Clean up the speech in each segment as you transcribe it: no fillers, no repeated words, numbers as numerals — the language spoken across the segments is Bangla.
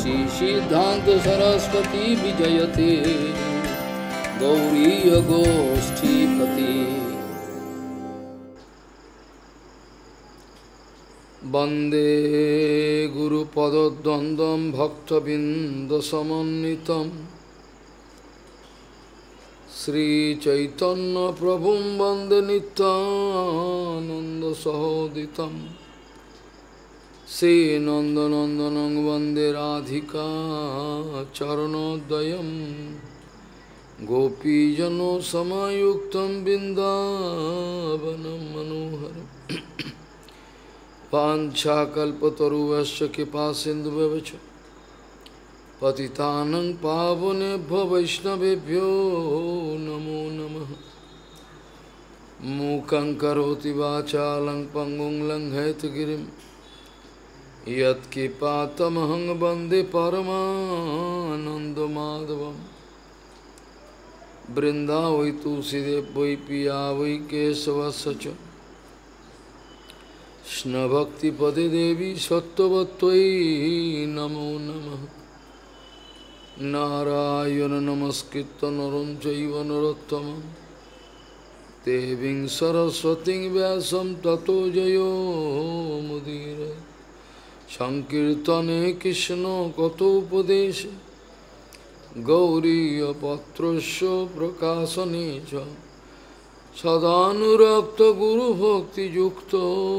श्री सिद्धांत सरस्वती विजयते गौरीय गोष्ठीपति। वंदे गुरुपदद्वन्द्वं भक्तबिंदसमन्वितं श्रीचैतन्य प्रभुं वंदे नित्यानन्दसहोदितं श्रीनन्दनन्दनं वंदे राधिका चरणोदयं गोपीजनसमायुक्तं बिन्दावनं मनोहरम् वाञ्छाकल्पतरुभ्यश्च कृपासिन्धुभ्यश्च पतितानं पावनेभ्यो वैष्णवेभ्यो नमो नमः। मूकं करोति वाचालं पङ्गुं लङ्घयितगिरिं यत्कृपातमहं वन्दे परमानन्दमाधवं। वृन्दावै तुलसीदेव वै पिया वै केशवस्य च कृष्णभक्तिपदे देवी सत्त्ववत्त्वयि नमो नमः। नारायण नमस्कृत्य नरं चैव नरोत्तमं देवीं सरस्वतीं व्यासं ततो जयो मुदीरये। संकीर्तने कृष्ण कथोपदेशे गौरीयपत्रस्य प्रकाशने च सदानुरक्त गुरुभक्तियुक्तो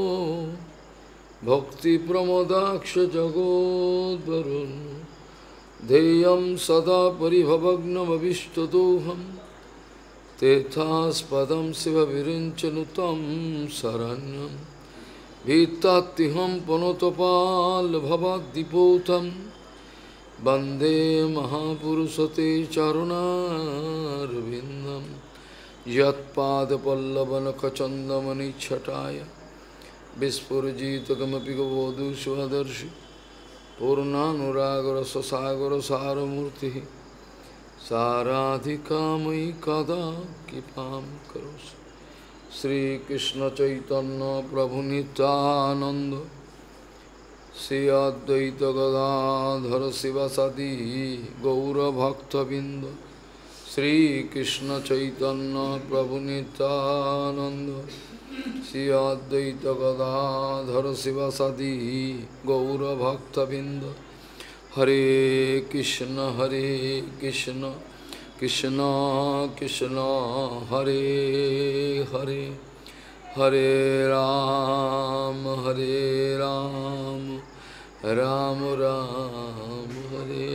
भक्तिप्रमोदाक्ष जगोद्वरुन् ध्येयं सदा परिभवग्नमभिष्टदोहं तीर्थास्पदं शिवविरिञ्चनुतं शरण्यं भीत्तात्तिहं पुनतपाल्भवाद्दिपोतं वन्दे महापुरुषते चरुणारविन्दम् यत्पादपल्लवनखचन्दमनिच्छटाय विस्फुरजितकमपि गोवधू स्वदर्शि पूर्णानुरागरससागरसारमूर्तिः साराधिकामयि कदा कृपां करोषि। श्रीकृष्णचैतन्य प्रभुनित्यानन्द श्री अद्वैत गदाधर शिवसदि गौरभक्तबिंद श्री कृष्ण चैतन्य प्रभु नित्यानंद श्री अद्वैत गदाधर शिवसदि गौरभक्तबिंद। हरे कृष्ण कृष्ण कृष्ण हरे हरे हरे राम राम राम हरे।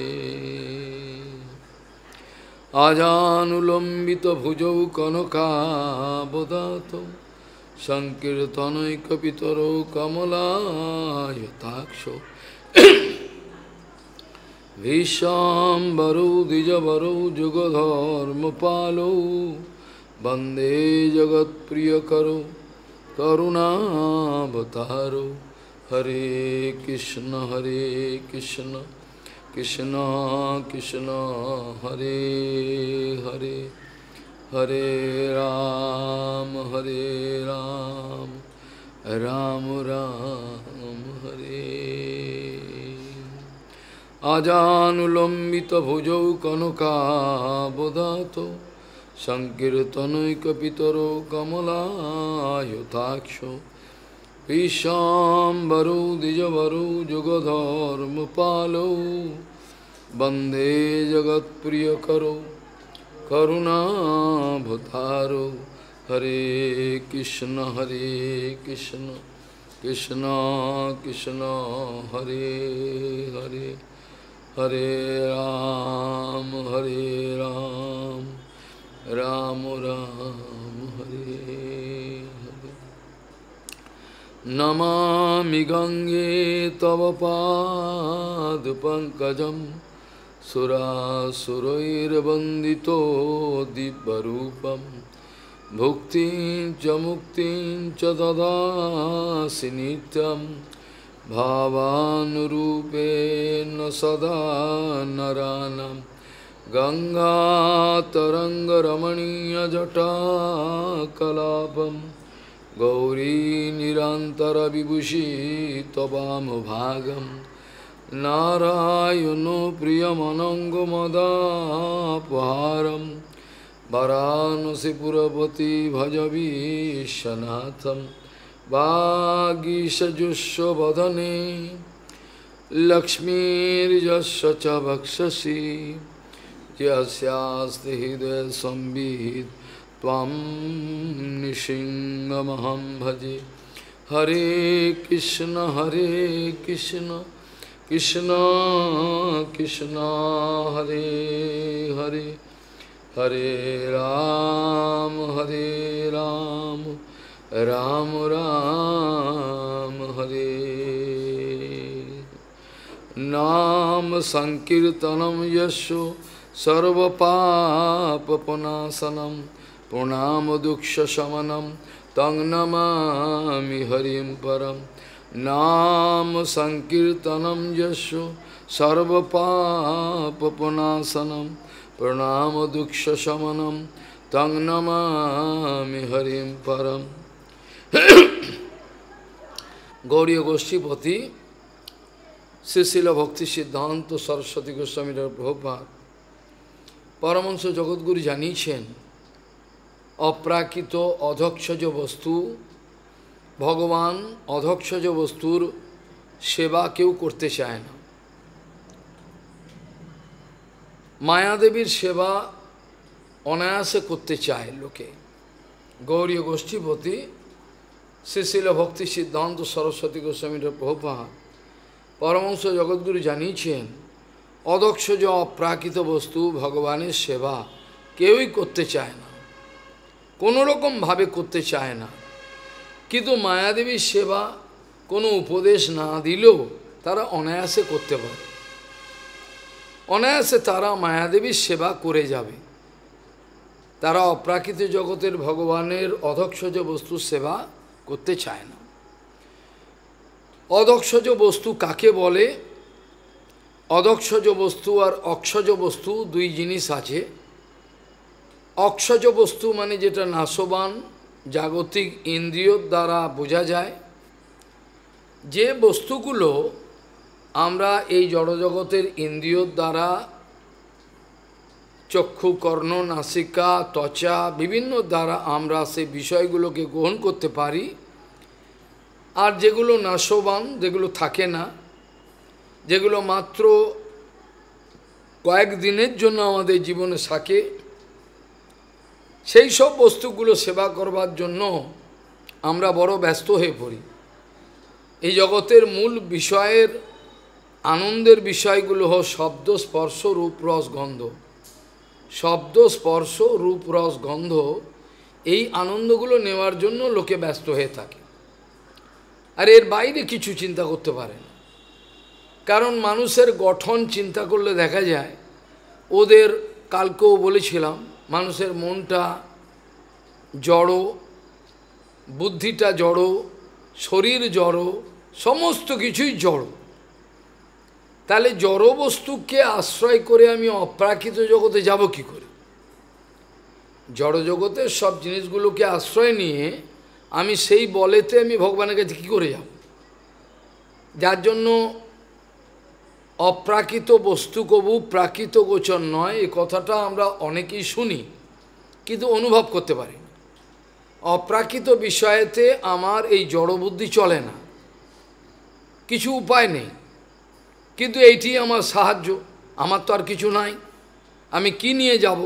आजानुलंबित भुजौ कनकाबदातो संकीर्तनैकपितरो कमलायताक्षो विश्वाम्बरो द्विजवरो जुगधर्मपालो वन्दे जगत्प्रियकरो करुणावतारो। हरे कृष्ण कृष्ण कृष्ण हरे हरे हरे राम राम राम हरे। आजानुलंबित भुजौ कनकाबदातो संकीर्तनैकपितरो कमलायताक्षो विश्वाम्बरो द्विजवरो जुगधर्मपालो वन्दे जगत्प्रियकरो करुणावतारो। हरे कृष्ण कृष्ण कृष्ण हरे हरे हरे राम राम राम हरे हरे। नमामि गंगे तव पादपङ्कजं सुरासुरैर्वन्दितो दिव्यरूपं भुक्तिं च मुक्तिं च ददासि नित्यं भावानुरूपेण सदा नराणां। गंगातरङ्गरमणीयजटाकलापं गौरी निरन्तरविभूषि त्ववामभागं नारायणो प्रियमनङ्गमदापहारं वाराणसीपुरपति भज विश्वनाथं वागीशजुष्वदने लक्ष्मीर्यस्य च वक्षसि यस्यास्ति हृदये संवित् त्वं नृसिंहमहं भजे। हरे कृष्ण कृष्ण कृष्ण हरे हरे, हरे राम राम राम हरे। नाम संकीर्तनम यस्यो सर्वपापनाशनम प्रणाम दुःखशमनम तं नमामि हरिं परम। नाम संकीर्तनम यस्यो सर्वपापनाशनम प्रणाम दुःखशमनम तं नमामि हरिं परम। गौड़ीय गोष्ठीपति श्री शिल भक्ति सिद्धांत सरस्वती गोस्वामी प्रभुपाद परमहंस जगद्गुरु জানিয়েছেন অপ্রাকৃত অধক্ষজ বস্তু ভগবান অধক্ষজ বস্তুর সেবা কেউ করতে চায় না। মায়াদেবীর সেবা অনায়াসে করতে চায় লোকে। গৌড়ীয় গোষ্ঠীপতি শ্রী শিল ভক্তি সিদ্ধান্ত সরস্বতী গোস্বামী প্রভুপাদ পরমহংস জগদ্গুরু জানিয়েছেন অদক্ষজ অপ্রাকৃত বস্তু ভগবানের সেবা কেউই করতে চায় না, কোনো রকম ভাবে করতে চায় না। কিন্তু মায়াদেবীর সেবা কোনো উপদেশ না দিলেও তারা অনায়াসে করতে পারে, অনায়াসে তারা মায়াদেবীর সেবা করে যাবে। তারা অপ্রাকৃত জগতের ভগবানের অধক্ষজ বস্তুর সেবা করতে চায় না। অধক্ষজ বস্তু কাকে বলে? অধক্ষজ বস্তু আর অক্ষজ বস্তু দুই জিনিস আছে। অক্ষজ বস্তু মানে যেটা নাশবান, জাগতিক ইন্দ্রিয়র দ্বারা বোঝা যায়। যে বস্তুগুলো আমরা এই জড়জগতের ইন্দ্রিয়র দ্বারা চক্ষু, কর্ণ, নাসিকা, ত্বচা বিভিন্ন দ্বারা আমরা সেই বিষয়গুলোকে গ্রহণ করতে পারি। আর যেগুলো নাশবান, যেগুলো থাকে না, যেগুলো মাত্র কয়েকদিনের জন্য আমাদের জীবনে থাকে, সেই সব বস্তুগুলো সেবা করবার জন্য আমরা বড় ব্যস্ত হয়ে পড়ি। এই জগতের মূল বিষয়ের আনন্দের বিষয়গুলো হল শব্দ, স্পর্শ, রূপ, রস, গন্ধ। শব্দ, স্পর্শ, রূপ, রস, গন্ধ, এই আনন্দগুলো নেওয়ার জন্য লোকে ব্যস্ত হয়ে থাকে। আর এর বাইরে কিছু চিন্তা করতে পারে না। কারণ মানুষের গঠন চিন্তা করলে দেখা যায়, ওদের কালকেও বলেছিলাম, মানুষের মনটা জড়, বুদ্ধিটা জড়, শরীর জড়, সমস্ত কিছুই জড়। তাহলে জড় বস্তুকে আশ্রয় করে আমি অপ্রাকৃত জগতে যাব কি করে? জড় জগতের সব জিনিসগুলোকে আশ্রয় নিয়ে আমি সেই বলেতে আমি ভগবানের কাছে কী করে যাব? যার জন্য অপ্রাকৃত বস্তু কবু প্রাকৃত গোচর নয়, এই কথাটা আমরা অনেকেই শুনি কিন্তু অনুভব করতে পারি না। অপ্রাকৃত বিষয়েতে আমার এই জড়বুদ্ধি চলে না, কিছু উপায় নেই। কিন্তু এইটি আমার সাহায্য, আমার তো আর কিছু নাই, আমি কি নিয়ে যাব?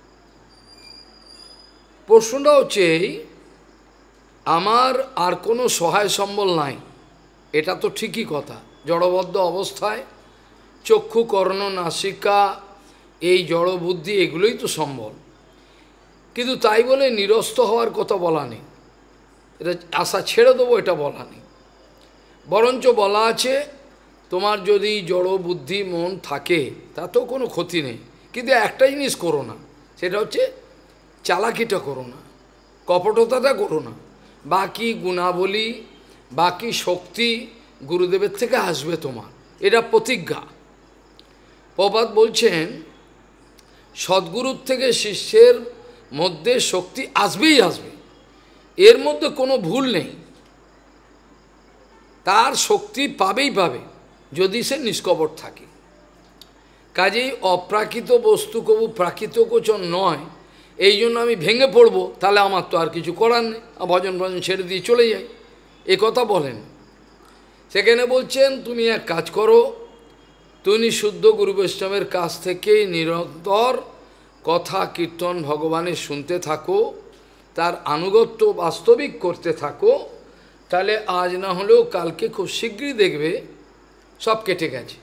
প্রশ্নটা হচ্ছে এই, আমার আর কোনো সহায় সম্বল নাই, এটা তো ঠিকই কথা। জড়বদ্ধ অবস্থায় চক্ষু, কর্ণ, নাসিকা, এই জড়বুদ্ধি এগুলোই তো সম্বল। কিন্তু তাই বলে নিরস্ত হওয়ার কথা বলা নেই, এটা আশা ছেড়ে দেবো এটা বলা নেই। বরঞ্চ বলা আছে তোমার যদি জড় বুদ্ধি মন থাকে তাতেও কোনো ক্ষতি নেই, কিন্তু একটা জিনিস করো না, সেটা হচ্ছে চালাকিটা করো না, কপটতাটা করো না। বাকি গুণাবলী, বাকি শক্তি গুরুদেবের থেকে আসবে তোমার, এটা প্রতিজ্ঞা। প্রপাত বলছেন সদ্গুরুর থেকে শিষ্যের মধ্যে শক্তি আসবেই আসবে, এর মধ্যে কোনো ভুল নেই, তার শক্তি পাবেই পাবে। যদি সে নিষ্কপট থাকে। কাজেই অপ্রাকৃত বস্তু কবু প্রাকৃত গোচর নয়, এই জন্য আমি ভেঙে পড়ব, তাহলে আমার তো আর কিছু করার নেই, ভজন ভজন ছেড়ে দিয়ে চলে যাই, এ কথা বলেন। সেখানে বলছেন তুমি এক কাজ করো, তুমি শুদ্ধ গুরু বৈষ্ণবের কাছ থেকে নিরন্তর কথা কীর্তন ভগবানের শুনতে থাকো, তার আনুগত্য বাস্তবিক করতে থাকো, তাহলে আজ না হলেও কালকে খুব শীঘ্রই দেখবে সব কেটে গেছে।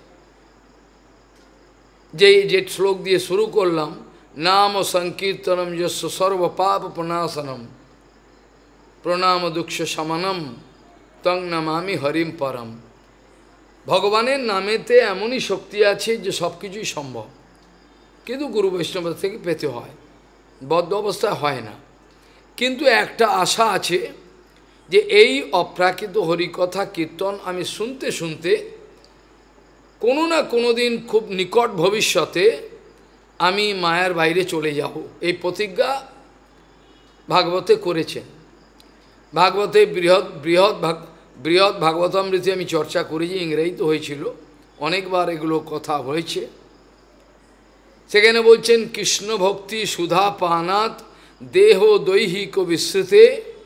যে শ্লোক দিয়ে শুরু করলাম, নাম সংকীর্তনম যস্য সর্ব পাপ প্রণাশনম প্রণাম দুঃখ সমানম তং নামামি হরিম পরম। ভগবানের নামেতে এমনই শক্তি আছে যে সব কিছুই সম্ভব, কিন্তু গুরু বৈষ্ণব থেকে পেতে হয়, বদ্ধ অবস্থায় হয় না। কিন্তু একটা আশা আছে যে এই অপ্রাকৃত হরিকথা কীর্তন আমি শুনতে শুনতে কোনো না কোনো দিন খুব নিকট ভবিষ্যতে আমি মায়ার বাইরে চলে যাব, এই প্রতিজ্ঞা ভাগবতে করেছেন। ভাগবতে বৃহৎ ভাগবতামৃতে আমি চর্চা করেছি, ইংরেজিতে হয়েছিল, অনেকবার এগুলো কথা হয়েছে। সেখানে বলছেন কৃষ্ণ ভক্তি সুধা পানাত দেহ দৈহিক বিস্মৃতে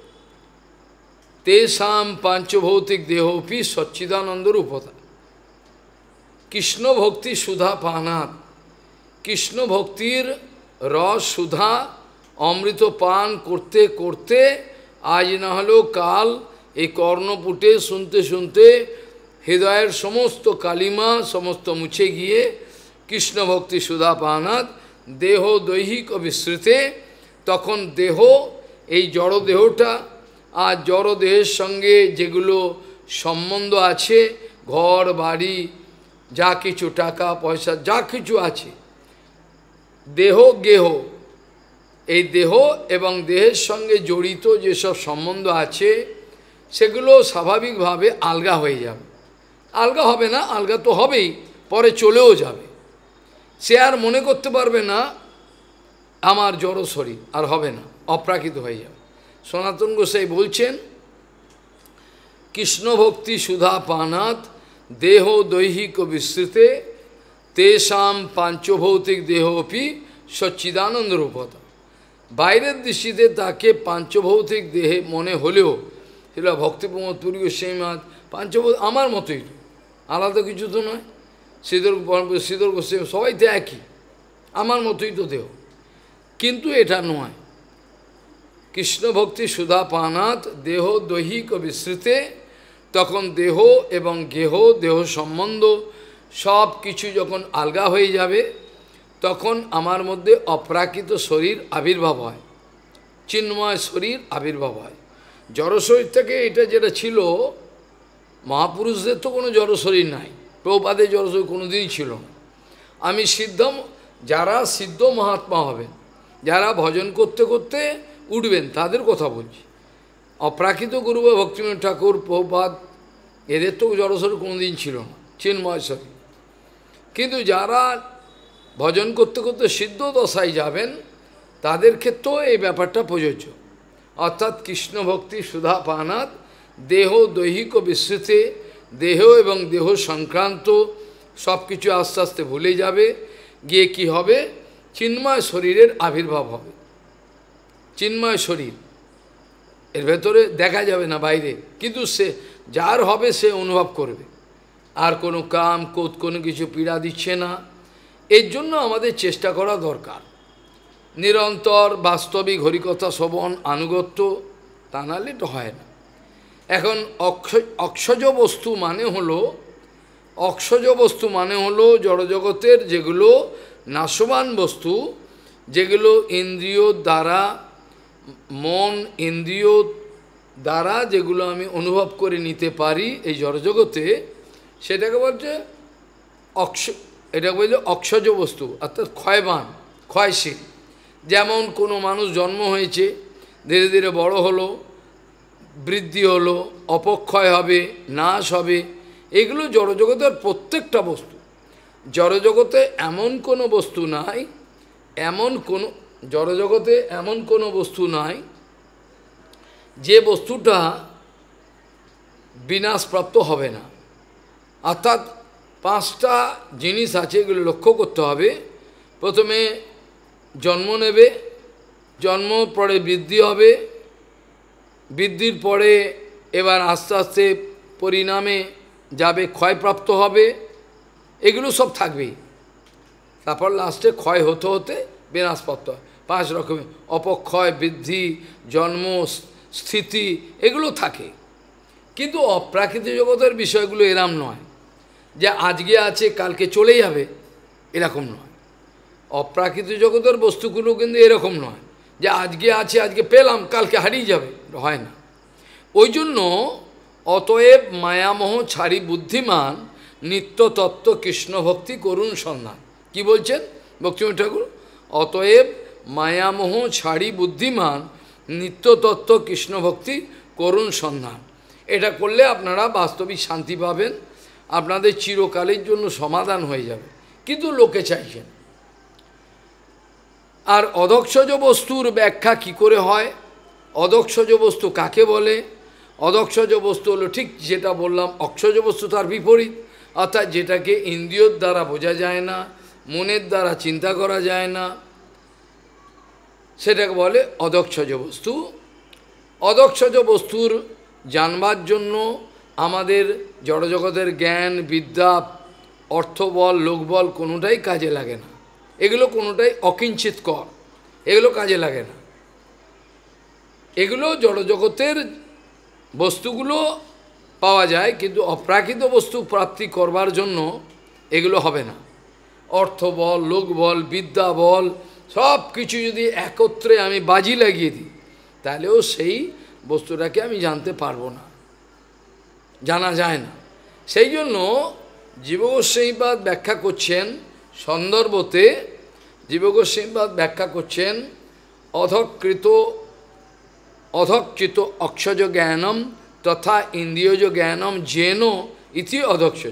তেষাম পাঞ্চভৌতিক দেহপি সচ্চিদানন্দ রূপতা। কৃষ্ণ ভক্তি সুধা পানাত, কৃষ্ণ ভক্তির রস সুধা অমৃত পান করতে করতে আজ না হলেও কাল এই কর্ণপুটে শুনতে শুনতে হৃদয়ের সমস্ত কালিমা সমস্ত মুছে গিয়ে কৃষ্ণ ভক্তি সুধা পানাত দেহ দৈহিক বিস্মৃতে, তখন দেহ এই জড় দেহটা আর জড় দেহের সঙ্গে যেগুলো সম্বন্ধ আছে, ঘর বাড়ি যা কিছু টাকা পয়সা যা কিছু আছে, দেহ গেহ, এই দেহ এবং দেহের সঙ্গে জড়িত যেসব সম্বন্ধ আছে সেগুলো স্বাভাবিকভাবে আলগা হয়ে যাবে। আলগা হবে না, আলগা তো হবেই, পরে চলেও যাবে। সে আর মনে করতে পারবে না আমার জড় শরীর, আর হবে না, অপ্রাকৃত হয়ে যাবে। সনাতন গোসাই বলছেন কৃষ্ণ ভক্তি সুধা পানাত দেহ দৈহিক বিস্মৃতে তেষাম পাঞ্চভৌতিক দেহপি সচ্চিদানন্দ রূপতা। বাইরের দৃষ্টিতে তাকে পাঞ্চভৌতিক দেহে মনে হলেও সেটা ভক্তিপ্রমোদ পুরী গোস্বামী মহারাজ পাঞ্চভৌত আমার মতোই, আলাদা কিছু তো নয়। শ্রীধর গোস্বামী সবাই তো একই, আমার মতোই তো দেহ, কিন্তু এটা নয়। কৃষ্ণ ভক্তি সুধা পানাত দেহ দৈহিক বিস্মৃতে, তখন দেহ এবং গেহ দেহ সম্বন্ধ সব কিছু যখন আলগা হয়ে যাবে, তখন আমার মধ্যে অপ্রাকৃত শরীর আবির্ভাব হয়, চিন্ময় শরীর আবির্ভাব হয়। জড় শরীর থেকে এটা যেটা ছিল, মহাপুরুষদের তো কোনো জড় শরীর নাই, প্রভুপাদের জড় শরীর কোনো দিনই ছিল না। আমি যারা সিদ্ধ মহাত্মা হবেন, যারা ভজন করতে করতে উঠবেন তাদের কথা বলছি। অপ্রাকৃত গুরু বা ভক্তিবিনোদ ঠাকুর প্রভুপাদ এদের তো জড়শরীর কোনো দিন ছিল না, চিন্ময় শরীর। কিন্তু যারা ভজন করতে করতে সিদ্ধ দশায় যাবেন তাদের ক্ষেত্রেও এই ব্যাপারটা প্রযোজ্য। অর্থাৎ কৃষ্ণ ভক্তি সুধা পানাত দেহ দৈহিক বিস্মৃতে, দেহ এবং দেহ সংক্রান্ত সব কিছু আস্তে আস্তে ভুলে যাবে, গিয়ে কি হবে, চিন্ময় শরীরের আবির্ভাব হবে। চিন্ময় শরীর এর ভেতরে দেখা যাবে না বাইরে, কিন্তু সে যার হবে সে অনুভব করবে, আর কোনো কাম কোত কোনো কিছু পীড়া দিচ্ছে না। এর জন্য আমাদের চেষ্টা করা দরকার, নিরন্তর বাস্তবিক হরিকথা শ্রবণ আনুগত্য, তা নাহলে তো হয় না। এখন অক্ষজ বস্তু মানে হলো জড়জগতের যেগুলো নাশবান বস্তু, যেগুলো ইন্দ্রিয় দ্বারা, মন ইন্দ্রিয় দ্বারা যেগুলো আমি অনুভব করে নিতে পারি এই জড়জগতে, সেটাকে বলছে অক্ষজ বস্তু, অর্থাৎ ক্ষয়বান, ক্ষয়শীল। যেমন কোনো মানুষ জন্ম হয়েছে, ধীরে ধীরে বড় হলো, বৃদ্ধি হলো, অপক্ষয় হবে, নাশ হবে, এগুলো জড়জগতের প্রত্যেকটা বস্তু। জড়জগতে এমন কোনো বস্তু নাই, জড়জগতে এমন কোনো বস্তু নাই যে বস্তুটা বিনাশপ্রাপ্ত হবে না। অর্থাৎ পাঁচটা জিনিস আছে, এগুলো লক্ষ্য করতে হবে। প্রথমে জন্ম নেবে, জন্ম পরে বৃদ্ধি হবে, বৃদ্ধির পরে এবার আস্তে আস্তে পরিণামে যাবে, ক্ষয়প্রাপ্ত হবে, এগুলো সব থাকবেই। তারপর লাস্টে ক্ষয় হতে হতে বিনাশপ্রাপ্ত হয়। পাঁচ রকমের অপক্ষয়, বৃদ্ধি, জন্ম, স্থিতি, এগুলো থাকে। কিন্তু অপ্রাকৃতিক জগতের বিষয়গুলো এরম নয় যে আজকে আছে কালকে চলে যাবে, এরকম নয়। অপ্রাকৃতিক জগতের বস্তুগুলো কিন্তু এরকম নয় যে আজকে আছে আজকে পেলাম কালকে হারিয়ে যাবে, হয় না। ওই জন্য অতএব মায়ামোহ ছাড়ি বুদ্ধিমান নিত্য তত্ত্ব কৃষ্ণ ভক্তি করুণ সন্ধান। কি বলছেন ভক্তিমোহন ঠাকুর? অতএব মায়ামোহ ছাড়ি বুদ্ধিমান নিত্য তত্ত্ব কৃষ্ণ ভক্তি করুণ সন্ধান। এটা করলে আপনারা বাস্তবিক শান্তি পাবেন, আপনাদের চিরকালের জন্য সমাধান হয়ে যাবে। কিন্তু লোকে চাইছেন। আর অদক্ষজ বস্তুর ব্যাখ্যা কি করে হয়? অদক্ষজ বস্তু কাকে বলে? অদক্ষজ বস্তু হলো ঠিক যেটা বললাম, অক্ষজ বস্তু তার বিপরীত, অর্থাৎ যেটাকে ইন্দ্রিয়র দ্বারা বোঝা যায় না, মনের দ্বারা চিন্তা করা যায় না, সেটাকে বলে অদক্ষজ বস্তু। অদক্ষজ বস্তুর জানবার জন্য আমাদের জড়জগতের জ্ঞান, বিদ্যা, অর্থবল, লোকবল কোনোটাই কাজে লাগে না। এগুলো কোনোটাই অকিঞ্চিত কর, এগুলো কাজে লাগে না। এগুলো জড়জগতের বস্তুগুলো পাওয়া যায়, কিন্তু অপ্রাকৃত বস্তু প্রাপ্তি করবার জন্য এগুলো হবে না। অর্থবল, লোকবল, বিদ্যা বল সব কিছু যদি একত্রে আমি বাজি লাগিয়ে দিই, তাহলেও সেই বস্তুটাকে আমি জানতে পারবো না, জানা যায় না। সেই জন্য জীবগোস্বামীপাদ ব্যাখ্যা করছেন সন্দর্ভতে, জীবগোস্বামীপাদ ব্যাখ্যা করছেন অধকৃত অক্ষজ জ্ঞানম তথা ইন্দ্রিয়জ জ্ঞানম যেন ইতি অধক্ষজ।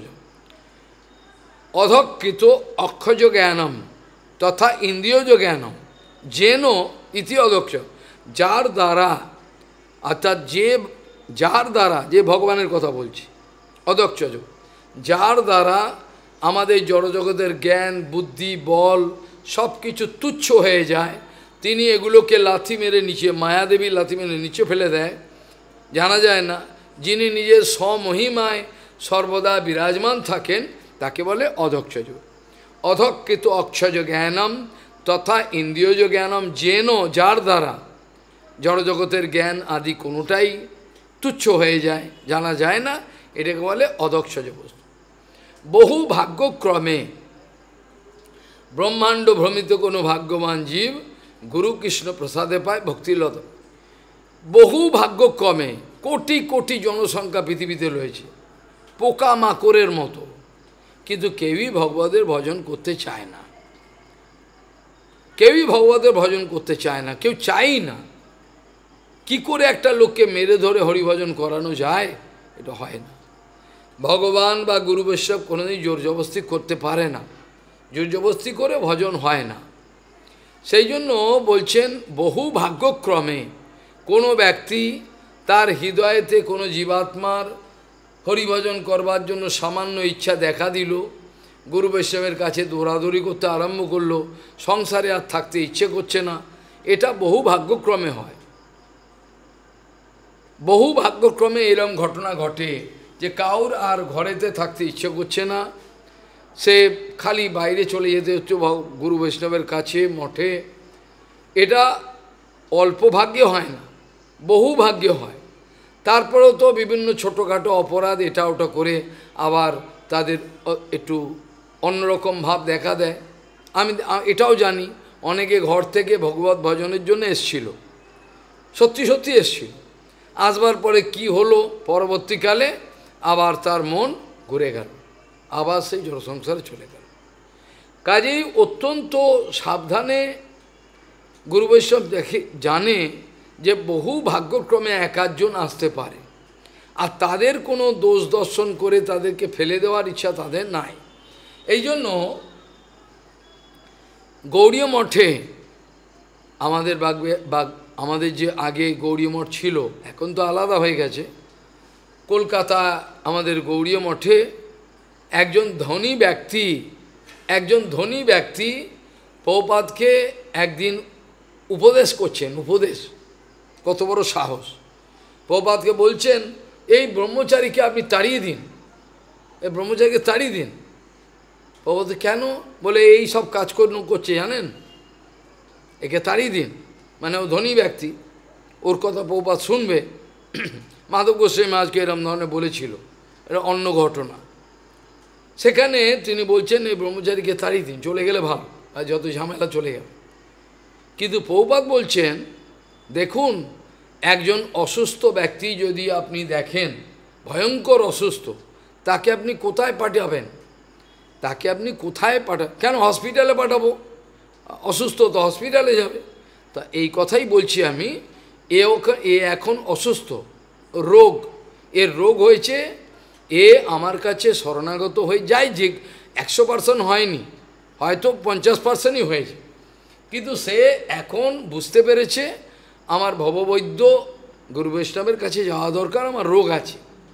অধকৃত অক্ষজ জ্ঞানম তথা ইন্দ্রিয়জ জ্ঞানম যেন ইতি অধক্ষজ। যার দ্বারা, অর্থাৎ যার দ্বারা, যে ভগবানের কথা বলছি, অদক্ষজ, যার দ্বারা আমাদের জড়জগতের জ্ঞান, বুদ্ধি, বল সব কিছু তুচ্ছ হয়ে যায়, তিনি এগুলোকে লাথি মেরে নিচে, মায়াদেবী লাথি মেরে নিচে ফেলে দেয়, জানা যায় না। যিনি নিজের স্বমহিমায় সর্বদা বিরাজমান থাকেন তাকে বলে অধক্ষজ। অধকৃত অক্ষজ জ্ঞানম তথা ইন্দ্রিয়জ জ্ঞানম যেন, যার দ্বারা জড়জগতের জ্ঞান আদি কোনোটাই তুচ্ছ হয়ে যায়, জানা যায় না, এটাকে বলে অদক্ষজ বস্তু। বহু ভাগ্যক্রমে ব্রহ্মাণ্ড ভ্রমিত কোনো ভাগ্যবান জীব গুরু কৃষ্ণ প্রসাদে পায় ভক্তিলত। বহু ভাগ্যক্রমে কোটি কোটি জনসংখ্যা পৃথিবীতে রয়েছে, পোকা মাকড়ের মতো, কিন্তু কেউই ভগবতের ভজন করতে চায় না, কেউই ভগবতের ভজন করতে চায় না, কেউ চাই না। কি করে একটা লোককে মেরে ধরে হরিভজন করানো যায়? এটা হয় না। ভগবান বা গুরু বৈষ্ণব কোনোদিন জোর জবস্তি করতে পারে না, জোর জবস্তি করে ভজন হয় না। সেই জন্য বলছেন বহু ভাগ্যক্রমে কোনো ব্যক্তি তার হৃদয়েতে কোনো জীবাত্মার হরিভজন করবার জন্য সামান্য ইচ্ছা দেখা দিল, গুরু বৈষ্ণবের কাছে দৌড়াদৌড়ি করতে আরম্ভ করলো, সংসারে আর থাকতে ইচ্ছে করছে না, এটা বহু ভাগ্যক্রমে হয়। বহু ভাগ্যক্রমে এরম ঘটনা ঘটে যে কাউর আর ঘরেতে থাকতে ইচ্ছে করছে না, সে খালি বাইরে চলে যেতে হচ্ছে গুরু বৈষ্ণবের কাছে, মঠে। এটা অল্প ভাগ্যে হয় না, বহু ভাগ্যে হয়। তারপরেও তো বিভিন্ন ছোটোখাটো অপরাধ এটা ওটা করে আবার তাদের একটু অন্যরকম ভাব দেখা দেয়। আমি এটাও জানি, অনেকে ঘর থেকে ভগবত ভজনের জন্য এসছিল, সত্যি সত্যি এসছিল, আসবার পরে কি হলো, পরবর্তীকালে আবার তার মন ঘুরে গেল, আবার সেই জড়সংসারে চলে গেল। কাজেই অত্যন্ত সাবধানে গুরু বৈষ্ণব জানে যে বহু ভাগ্যক্রমে এক আধজন আসতে পারে, আর তাদের কোনো দোষ দর্শন করে তাদেরকে ফেলে দেওয়ার ইচ্ছা তাদের নাই। এই জন্য গৌড়ীয় মঠে আমাদের যে আগে গৌড়ীয় মঠ ছিল, এখন তো আলাদা হয়ে গেছে, কলকাতা আমাদের গৌড়ীয় মঠে একজন ধনী ব্যক্তি প্রভুপাদকে একদিন উপদেশ করছেন, উপদেশ, কত বড় সাহস! প্রভুপাদকে বলছেন, এই ব্রহ্মচারীকে আপনি তাড়িয়ে দিন, এই ব্রহ্মচারীকে তাড়িয়ে দিন। প্রভুপাদ কেন? বলে এই সব কাজ করছে জানেন, একে তাড়িয়ে দিন। মানে ও ধনী ব্যক্তি, ওর কথা প্রভুপাদ শুনবে। মাধব গোস্বামী আজকে এরম ধরনের বলেছিল, এটা অন্য ঘটনা। সেখানে তিনি বলছেন এই ব্রহ্মচারীকে তাড়িয়ে দিন, চলে গেলে ভালো, আর যত ঝামেলা চলে গেল। কিন্তু প্রভুপাদ বলছেন, দেখুন, একজন অসুস্থ ব্যক্তি যদি আপনি দেখেন, ভয়ঙ্কর অসুস্থ, তাকে আপনি কোথায় পাঠাবেন? তাকে আপনি কোথায় কেন হসপিটালে পাঠাবো? অসুস্থ তো হসপিটালে যাবে। তা এই কথাই বলছি আমি, এ এখন অসুস্থ, এর রোগ হয়েছে, এ আমার কাছে শরণাগত হয়ে যায়, যে 100% হয়নি, হয়তো 50%ই হয়েছে, কিন্তু সে এখন বুঝতে পেরেছে আমার ভববৈদ্য গুরু বৈষ্ণবের কাছে যাওয়া দরকার, আমার রোগ আছে।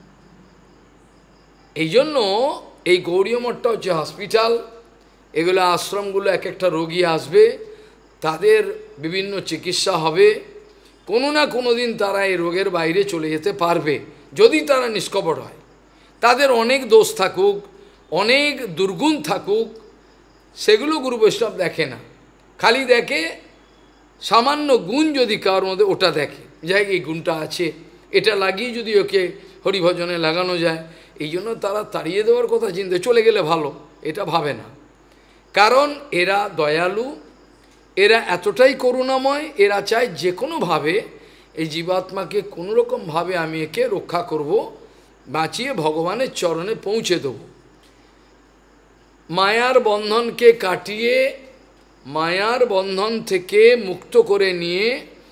এই জন্য এই গৌড়ীয় মঠটা হচ্ছে হসপিটাল, এগুলো আশ্রমগুলো এক একটা রোগী আসবে, তাদের বিভিন্ন চিকিৎসা হবে, কোনো না কোনো দিন তারা এই রোগের বাইরে চলে যেতে পারবে, যদি তারা নিষ্কপট হয়। তাদের অনেক দোষ থাকুক, অনেক দুর্গুণ থাকুক, সেগুলো গুরু বৈষ্ণব দেখে না, খালি দেখে সামান্য গুণ যদি কারোর মধ্যে, ওটা দেখে, যাই এই গুণটা আছে, এটা লাগিয়ে যদি ওকে হরিভজনে লাগানো যায়, এই জন্য তারা তাড়িয়ে দেওয়ার কথা চিন্তা, চলে গেলে ভালো, এটা ভাবে না। কারণ এরা দয়ালু, এরা এতটাই করুণাময়, এরা চায় যে কোনোভাবে এই জীবাত্মাকে কোনোরকমভাবে আমি একে রক্ষা করব, বাঁচিয়ে ভগবানের চরণে পৌঁছে দেব। মায়ার বন্ধনকে কাটিয়ে, মায়ার বন্ধন থেকে মুক্ত করে নিয়ে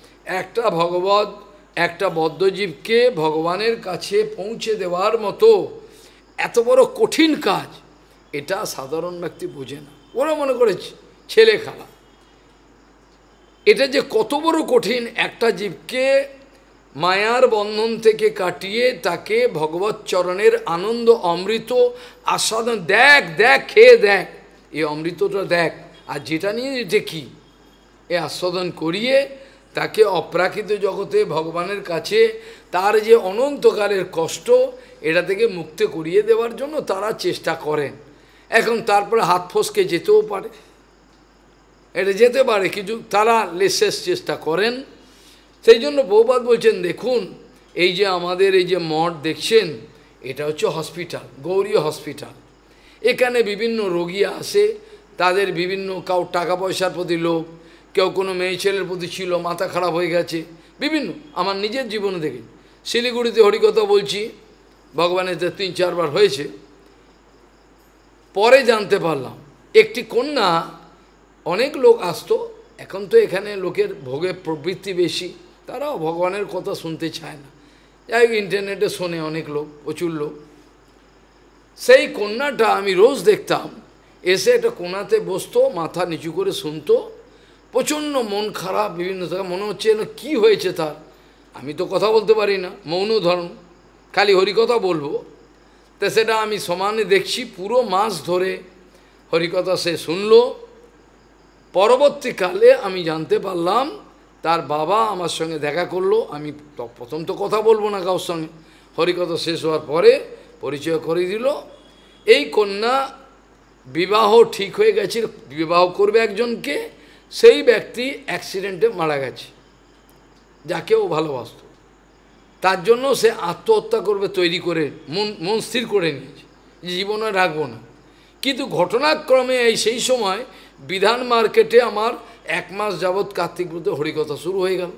একটা বদ্ধজীবকে ভগবানের কাছে পৌঁছে দেওয়ার মতো এত বড় কঠিন কাজ, এটা সাধারণ ব্যক্তি বোঝে না। ওরা মনে করে ছেলে খেলা। এটা যে কত বড় কঠিন, একটা জীবকে মায়ার বন্ধন থেকে কাটিয়ে তাকে ভগবৎ চরণের আনন্দ অমৃত আস্বাদন, দেখ খেয়ে দেখ, এই অমৃতটা দেখ, আর যেটা নিয়ে এটা কি, এ আস্বাদন করিয়ে তাকে অপ্রাকৃত জগতে ভগবানের কাছে তার যে অনন্তকালের কষ্ট, এটা থেকে মুক্ত করিয়ে দেওয়ার জন্য তারা চেষ্টা করেন। এখন তারপরে হাত ফসকে যেতেও পারে, এটা যেতে পারে, কিছু তারা শেষ চেষ্টা করেন। সেই জন্য প্রভুপাদ বলছেন, দেখুন, এই যে আমাদের এই যে মঠ দেখছেন, এটা হচ্ছে হসপিটাল, গৌড়ীয় হসপিটাল। এখানে বিভিন্ন রোগী আসে, তাদের বিভিন্ন, কাউ টাকা পয়সার প্রতি লোভ, কেউ কোনো মেয়ে ছেলের প্রতি ছিল, মাথা খারাপ হয়ে গেছে, বিভিন্ন, আমার নিজের জীবনে দেখি। শিলিগুড়িতে হরিকথা বলছি, ভগবানের 3-4 বার হয়েছে, পরে জানতে পারলাম একটি কন্যা, অনেক লোক আসতো, এখন তো এখানে লোকের ভোগের প্রবৃত্তি বেশি, তারাও ভগবানের কথা শুনতে চায় না, যাই হোক ইন্টারনেটে শোনে অনেক লোক, প্রচুর লোক। সেই কন্যাটা আমি রোজ দেখতাম, এসে একটা কোণাতে বসতো, মাথা নিচু করে শুনতো, প্রচণ্ড মন খারাপ, বিভিন্ন জায়গায় মনে হচ্ছে যেন কী হয়েছে তার। আমি তো কথা বলতে পারি না, মৌন ধর্ম, খালি হরিকথা বলবো। তা সেটা আমি সমানে দেখছি, পুরো মাস ধরে হরিকথা সে শুনলো। পরবর্তীকালে আমি জানতে পারলাম তার বাবা আমার সঙ্গে দেখা করলো। আমি প্রথম তো কথা বলবো না কারোর সঙ্গে, হরিকথা শেষ হওয়ার পরে পরিচয় করে দিল। এই কন্যা বিবাহ ঠিক হয়ে গেছে, বিবাহ করবে একজনকে, সেই ব্যক্তি অ্যাক্সিডেন্টে মারা গেছে, যাকে ও ভালোবাসত। তার জন্য সে আত্মহত্যা করবে তৈরি করে মন স্থির করে নিয়েছে, জীবনে রাখবো না। কিন্তু ঘটনাক্রমে সেই সময় বিধান মার্কেটে আমার 1 মাস যাবৎ কার্তিক ব্রত হরিকথা শুরু হয়ে গেল।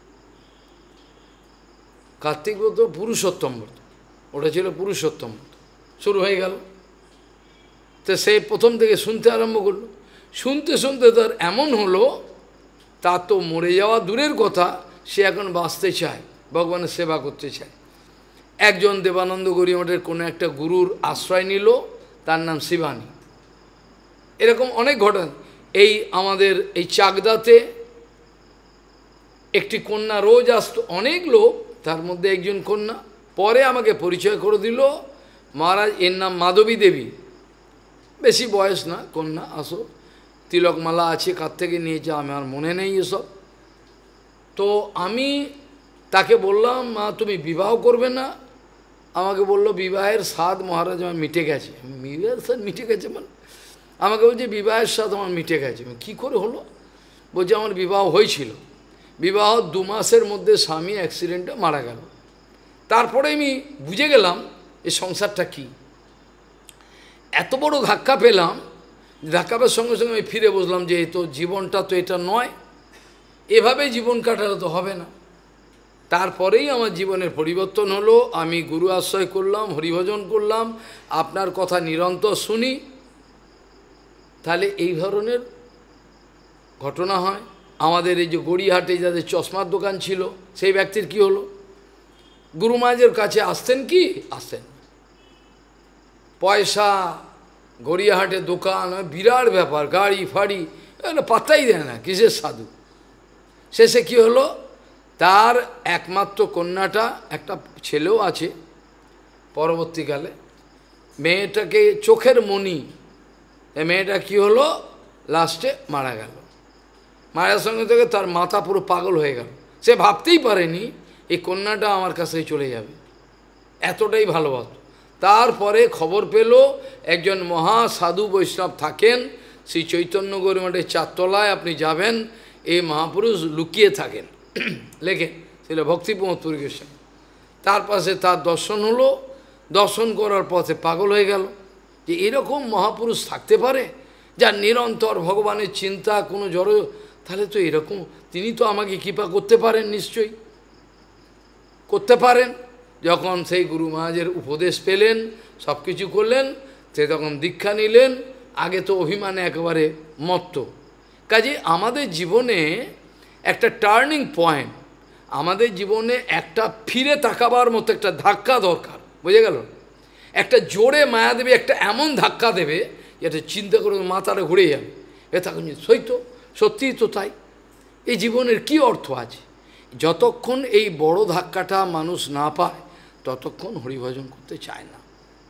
কার্তিক ব্রত পুরুষোত্তম ব্রত, ওটা ছিল পুরুষোত্তম ব্রত, শুরু হয়ে গেল। তো সে প্রথম থেকে শুনতে আরম্ভ করলো, শুনতে শুনতে তার এমন হলো, তার তো মরে যাওয়া দূরের কথা, সে এখন বাঁচতে চায়, ভগবানের সেবা করতে চায়। একজন দেবানন্দ গৌড়ীয় মঠের কোনো একটা গুরুর আশ্রয় নিল, তার নাম শিবানী। এরকম অনেক ঘটনা। এই আমাদের এই চাকদাতে একটি কন্যা রোজ আসতো, অনেক লোক, তার মধ্যে একজন কন্যা পরে আমাকে পরিচয় করে দিল, মহারাজ এর নাম মাধবী দেবী, বেশি বয়স না, কন্যা, আসো, তিলকমালা আছে, কার থেকে নিয়েছে আমার মনে নেই এসব। তো আমি তাকে বললাম, মা তুমি বিবাহ করবে না? আমাকে বলল বিবাহের স্বাদ মহারাজ আমার মিটে গেছে। বিবাহের স্বাদ মিটে গেছে মানে? আমাকে বলছে বিবাহের স্বাদ আমার মিটে গেছে। কী করে হলো? বলছে আমার বিবাহ হয়েছিল, বিবাহ 2 মাসের মধ্যে স্বামী অ্যাক্সিডেন্টে মারা গেল। তারপরে আমি বুঝে গেলাম এই সংসারটা কি। এত বড় ধাক্কা পেলাম, ধাক্কা পাওয়ার সঙ্গে সঙ্গে আমি ফিরে বসলাম যে এই তো জীবনটা তো এটা নয়, এভাবে জীবন কাটালে তো হবে না। তারপরেই আমার জীবনের পরিবর্তন হলো। আমি গুরু আশ্রয় করলাম, হরিভজন করলাম, আপনার কথা নিরন্তর শুনি, তাহলে এই ধরনের ঘটনা হয়। আমাদের এই যে গড়িয়াহাটে যাদের চশমার দোকান ছিল, সেই ব্যক্তির কি হলো? গুরু মহারাজের কাছে আসতেন কি? আসতেন, পয়সা, গড়িয়াহাটে দোকান, বিরাট ব্যাপার, গাড়ি ফাড়ি, এগুলো পাত্তাই দেয় না, কিসের সাধু। শেষে কি হলো? তার একমাত্র কন্যাটা, একটা ছেলেও আছে, পরবর্তীকালে মেয়েটাকে চোখের মণি, এই মেয়েটা কি হলো? লাস্টে মারা গেল। মারার সঙ্গে থেকে তার মাথা পুরো পাগল হয়ে গেল। সে ভাবতেই পারেনি এই কন্যাটা আমার কাছেই চলে যাবে, এতটাই ভালোবাসত। তারপরে খবর পেল একজন মহা সাধু বৈষ্ণব থাকেন শ্রী চৈতন্য গৌর মঠের 4 তলায়, আপনি যাবেন, এই মহাপুরুষ লুকিয়ে থাকেন, লেখেন, ছিল ভক্তিপ্রমোদ পুরী গোস্বামী। তার পাশে তার দর্শন হলো, দর্শন করার পথে পাগল হয়ে গেল যে এরকম মহাপুরুষ থাকতে পারে যার নিরন্তর ভগবানের চিন্তা, কোনো জড়, তাহলে তো এরকম তিনি তো আমাকে কৃপা করতে পারেন, নিশ্চয়ই করতে পারেন। যখন সেই গুরু মহারাজের উপদেশ পেলেন, সব কিছু করলেন, সে তখন দীক্ষা নিলেন। আগে তো অভিমানে একেবারে মত্ত। কাজে আমাদের জীবনে একটা টার্নিং পয়েন্ট, আমাদের জীবনে একটা ফিরে তাকাবার মতো একটা ধাক্কা দরকার, বুঝে গেল? একটা জোরে মায়া দেবে, একটা এমন ধাক্কা দেবে যেটা চিন্তা করে মাথাটা ঘুরে যাবে। এ তখন সত্যিই তো তাই। এই জীবনের কি অর্থ আছে? যতক্ষণ এই বড় ধাক্কাটা মানুষ না পায় ততক্ষণ হরিভজন করতে চায় না।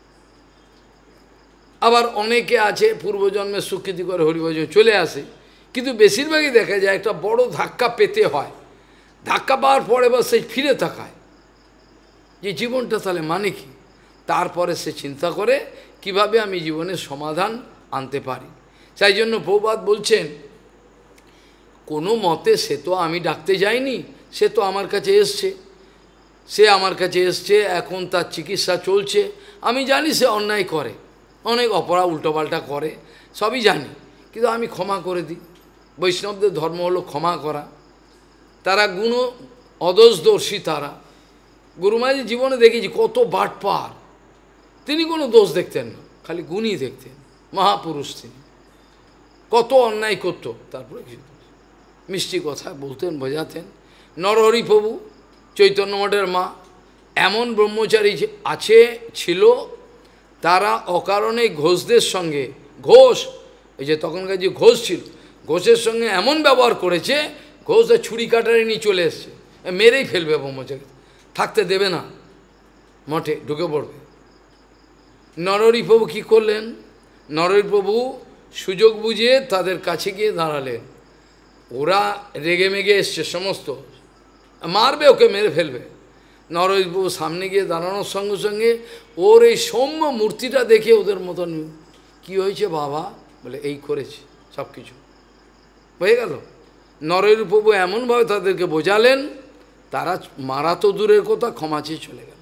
আবার অনেকে আছে পূর্বজন্মের স্বীকৃতি করে হরিভজন চলে আসে, কিন্তু বেশিরভাগই দেখা যায় একটা বড় ধাক্কা পেতে হয়, ধাক্কা পাওয়ার পরে বা সে ফিরে তাকায় যে জীবনটা তাহলে মানে কি। তারপরে সে চিন্তা করে কিভাবে আমি জীবনের সমাধান আনতে পারি। সেই জন্য প্রভুপাদ বলছেন, কোনো মতে সে তো আমি ডাকতে যাইনি, সে তো আমার কাছে এসছে, সে আমার কাছে এসছে, এখন তার চিকিৎসা চলছে। আমি জানি সে অন্যায় করে, অনেক অপরাধ উল্টোপাল্টা করে, সবই জানি, কিন্তু আমি ক্ষমা করে দিই। বৈষ্ণবদের ধর্ম হলো ক্ষমা করা। তারা গুণ অদোষদর্শী, তারা গুরু মহারাজের জীবনে দেখেছি কত বাটপার, তিনি কোনো দোষ দেখতেন না, খালি গুণই দেখতেন। মহাপুরুষ তিনি, কত অন্যায় করত, তারপরে মিষ্টি কথা বলতেন, বোঝাতেন। নরহরি প্রভু চৈতন্য মঠের মা, এমন ব্রহ্মচারী আছে ছিল, তারা অকারণে ঘোষদের সঙ্গে, ঘোষ এই যে তখনকার যে ঘোষ ছিল, ঘোষের সঙ্গে এমন ব্যবহার করেছে, ঘোষের ছুরি কাটারে নিয়ে চলে এসছে, মেরেই ফেলবে, ব্রহ্মচারী থাকতে দেবে না, মঠে ঢুকে পড়বে। নরহরি প্রভু কী করলেন? নরহরি প্রভু সুযোগ বুঝে তাদের কাছে গিয়ে দাঁড়ালেন। ওরা রেগে মেগে এসছে, সমস্ত মারবে, ওকে মেরে ফেলবে। নরহরি প্রভু সামনে গিয়ে দাঁড়ানোর সঙ্গে সঙ্গে ওর এই সৌম্য মূর্তিটা দেখে ওদের মতন, কি হয়েছে বাবা? বলে এই করেছি, সব কিছু হয়ে গেল। নরহরি প্রভু এমনভাবে তাদেরকে বোঝালেন, তারা মারা তো দূরের কথা, ক্ষমা চেয়ে চলে গেল।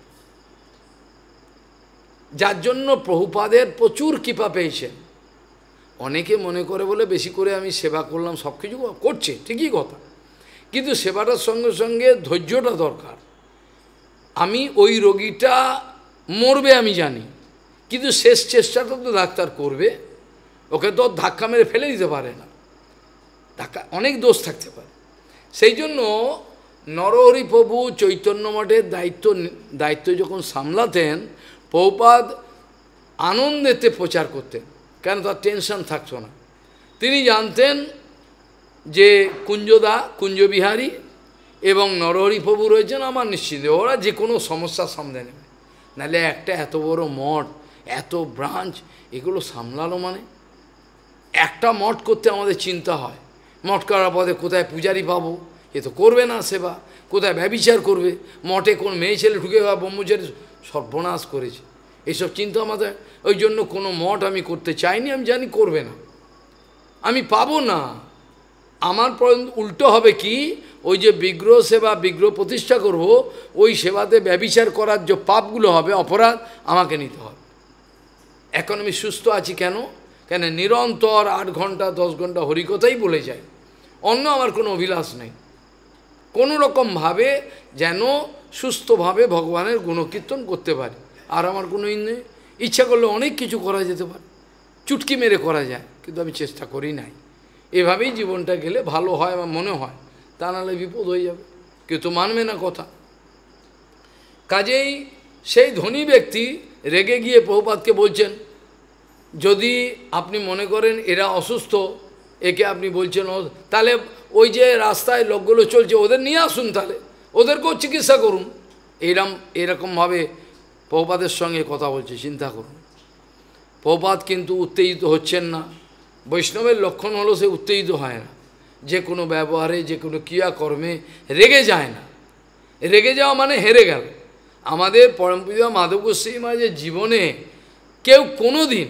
যার জন্য প্রভুপাদের প্রচুর কৃপা পেয়েছেন। অনেকে মনে করে বলে বেশি করে আমি সেবা করলাম, সব কিছু করছে, ঠিকই কথা, কিন্তু সেবাটার সঙ্গে সঙ্গে ধৈর্যটা দরকার। আমি ওই রোগীটা মরবে আমি জানি, কিন্তু শেষ চেষ্টাটা তো ডাক্তার করবে, ওকে তো ধাক্কা মেরে ফেলে দিতে পারে না, ধাক্কা অনেক দোষ থাকতে পারে। সেই জন্য নরহরি প্রভু চৈতন্য মঠের দায়িত্ব যখন সামলাতেন, প্রভুপাদ আনন্দেতে প্রচার করতেন, কেন তার টেনশন থাকতো না। তিনি জানতেন যে কুঞ্জদা, কুঞ্জবিহারী এবং নরহরি প্রভু রয়েছেন আমার নিশ্চিত, ওরা যে কোনো সমস্যার সামনে নেবে, নাহলে একটা এত বড় মঠ, এত ব্রাঞ্চ, এগুলো সামলালো মানে? একটা মঠ করতে আমাদের চিন্তা হয়, মঠ করার পরে কোথায় পূজারি পাবো, এ তো করবে না সেবা, কোথায় ব্যভিচার করবে, মঠে কোন মেয়ে ছেলে ঢুকে বা ব্রহ্মচারী সর্বনাশ করেছে, এইসব চিন্তা আমাদের। ওই জন্য কোনো মঠ আমি করতে চাইনি, আমি জানি করবে না, আমি পাবো না। আমার উল্টো হবে কি, ওই যে বিগ্রহ সেবা, বিগ্রহ প্রতিষ্ঠা করব, ওই সেবাতে ব্যভিচার করার যে পাপগুলো হবে, অপরাধ, আমাকে নিতে হবে। এখন আমি সুস্থ আছি কেন? কেন নিরন্তর 8 ঘন্টা 10 ঘন্টা হরিকথাই বলে যাই, অন্য আমার কোনো অভিলাষ নেই। কোনো রকমভাবে যেন সুস্থভাবে ভগবানের গুণকীর্তন করতে পারি, আর আমার কোনো ইচ্ছা করলে অনেক কিছু করা যেতে পারে, চুটকি মেরে করা যায়, কিন্তু আমি চেষ্টা করি নাই। এভাবেই জীবনটা গেলে ভালো হয় আমার মনে হয়, তা নাহলে বিপদ হয়ে যাবে, কেউ তো মানবে না কথা। কাজেই সেই ধনী ব্যক্তি রেগে গিয়ে প্রভুপাদকে বলছেন, যদি আপনি মনে করেন এরা অসুস্থ, একে আপনি বলছেন তাহলে ওই যে রাস্তায় লোকগুলো চলছে ওদের নিয়ে আসুন, তাহলে ওদেরকেও চিকিৎসা করুন। এরকমভাবে প্রভুপাদের সঙ্গে কথা বলছে, চিন্তা করুন। প্রভুপাদ কিন্তু উত্তেজিত হচ্ছেন না। বৈষ্ণবের লক্ষণ হলো সে উত্তেজিত হয় না, যে কোনো ব্যবহারে, যে কোনো ক্রিয়াকর্মে রেগে যায় না। রেগে যাওয়া মানে হেরে গেল। আমাদের পরমপূজ্য মাধব গোস্বামী মহারাজের জীবনে কেউ কোনো দিন,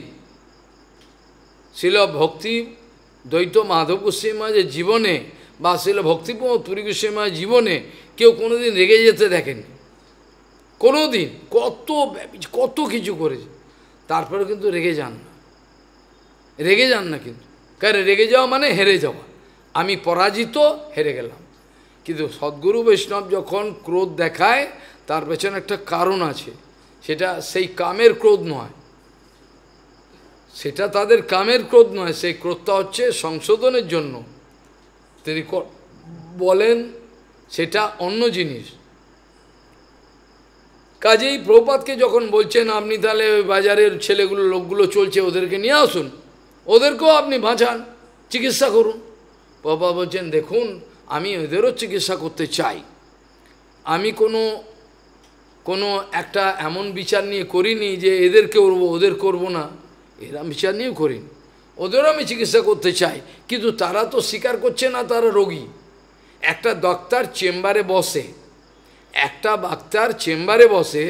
শিল ভক্তি দ্বৈত মাধব গোস্বামী মহারাজের জীবনে বা শিল ভক্তিপ্রমোদ পুরী গোস্বামী মহারাজের জীবনে কেউ কোনো দিন রেগে যেতে দেখেনি, কোনো দিন। কত কিছু করেছে, তারপরে কিন্তু রেগে যান না, রেগে যান না কিন্তু। কারণ রেগে যাওয়া মানে হেরে যাওয়া, আমি পরাজিত, হেরে গেলাম। কিন্তু সদ্গুরু বৈষ্ণব যখন ক্রোধ দেখায়, তার পেছনে একটা কারণ আছে, সেটা সেই কামের ক্রোধ নয়, সেটা তাদের কামের ক্রোধ নয়, সেই ক্রোধটা হচ্ছে সংশোধনের জন্য তিনি বলেন, সেটা অন্য জিনিস। কাজেই প্রভুপাদকে যখন বলছেন আপনি তাহলে ওই বাজারের ছেলেগুলো লোকগুলো চলছে ওদেরকে নিয়ে আসুন, ওদেরকেও আপনি বাঁচান, চিকিৎসা করুন। প্রভুপাদ বলছেন, দেখুন আমি ওদেরও চিকিৎসা করতে চাই, আমি কোনো একটা এমন বিচার নিয়ে করিনি যে এদের করবো ওদের করব না, এরম বিচার নিয়েও করিনি। ওদেরও আমি চিকিৎসা করতে চাই, কিন্তু তারা তো স্বীকার করছে না, তারা রোগী। একটা ডাক্তার চেম্বারে বসে, একটা ডাক্তার চেম্বারে বসে,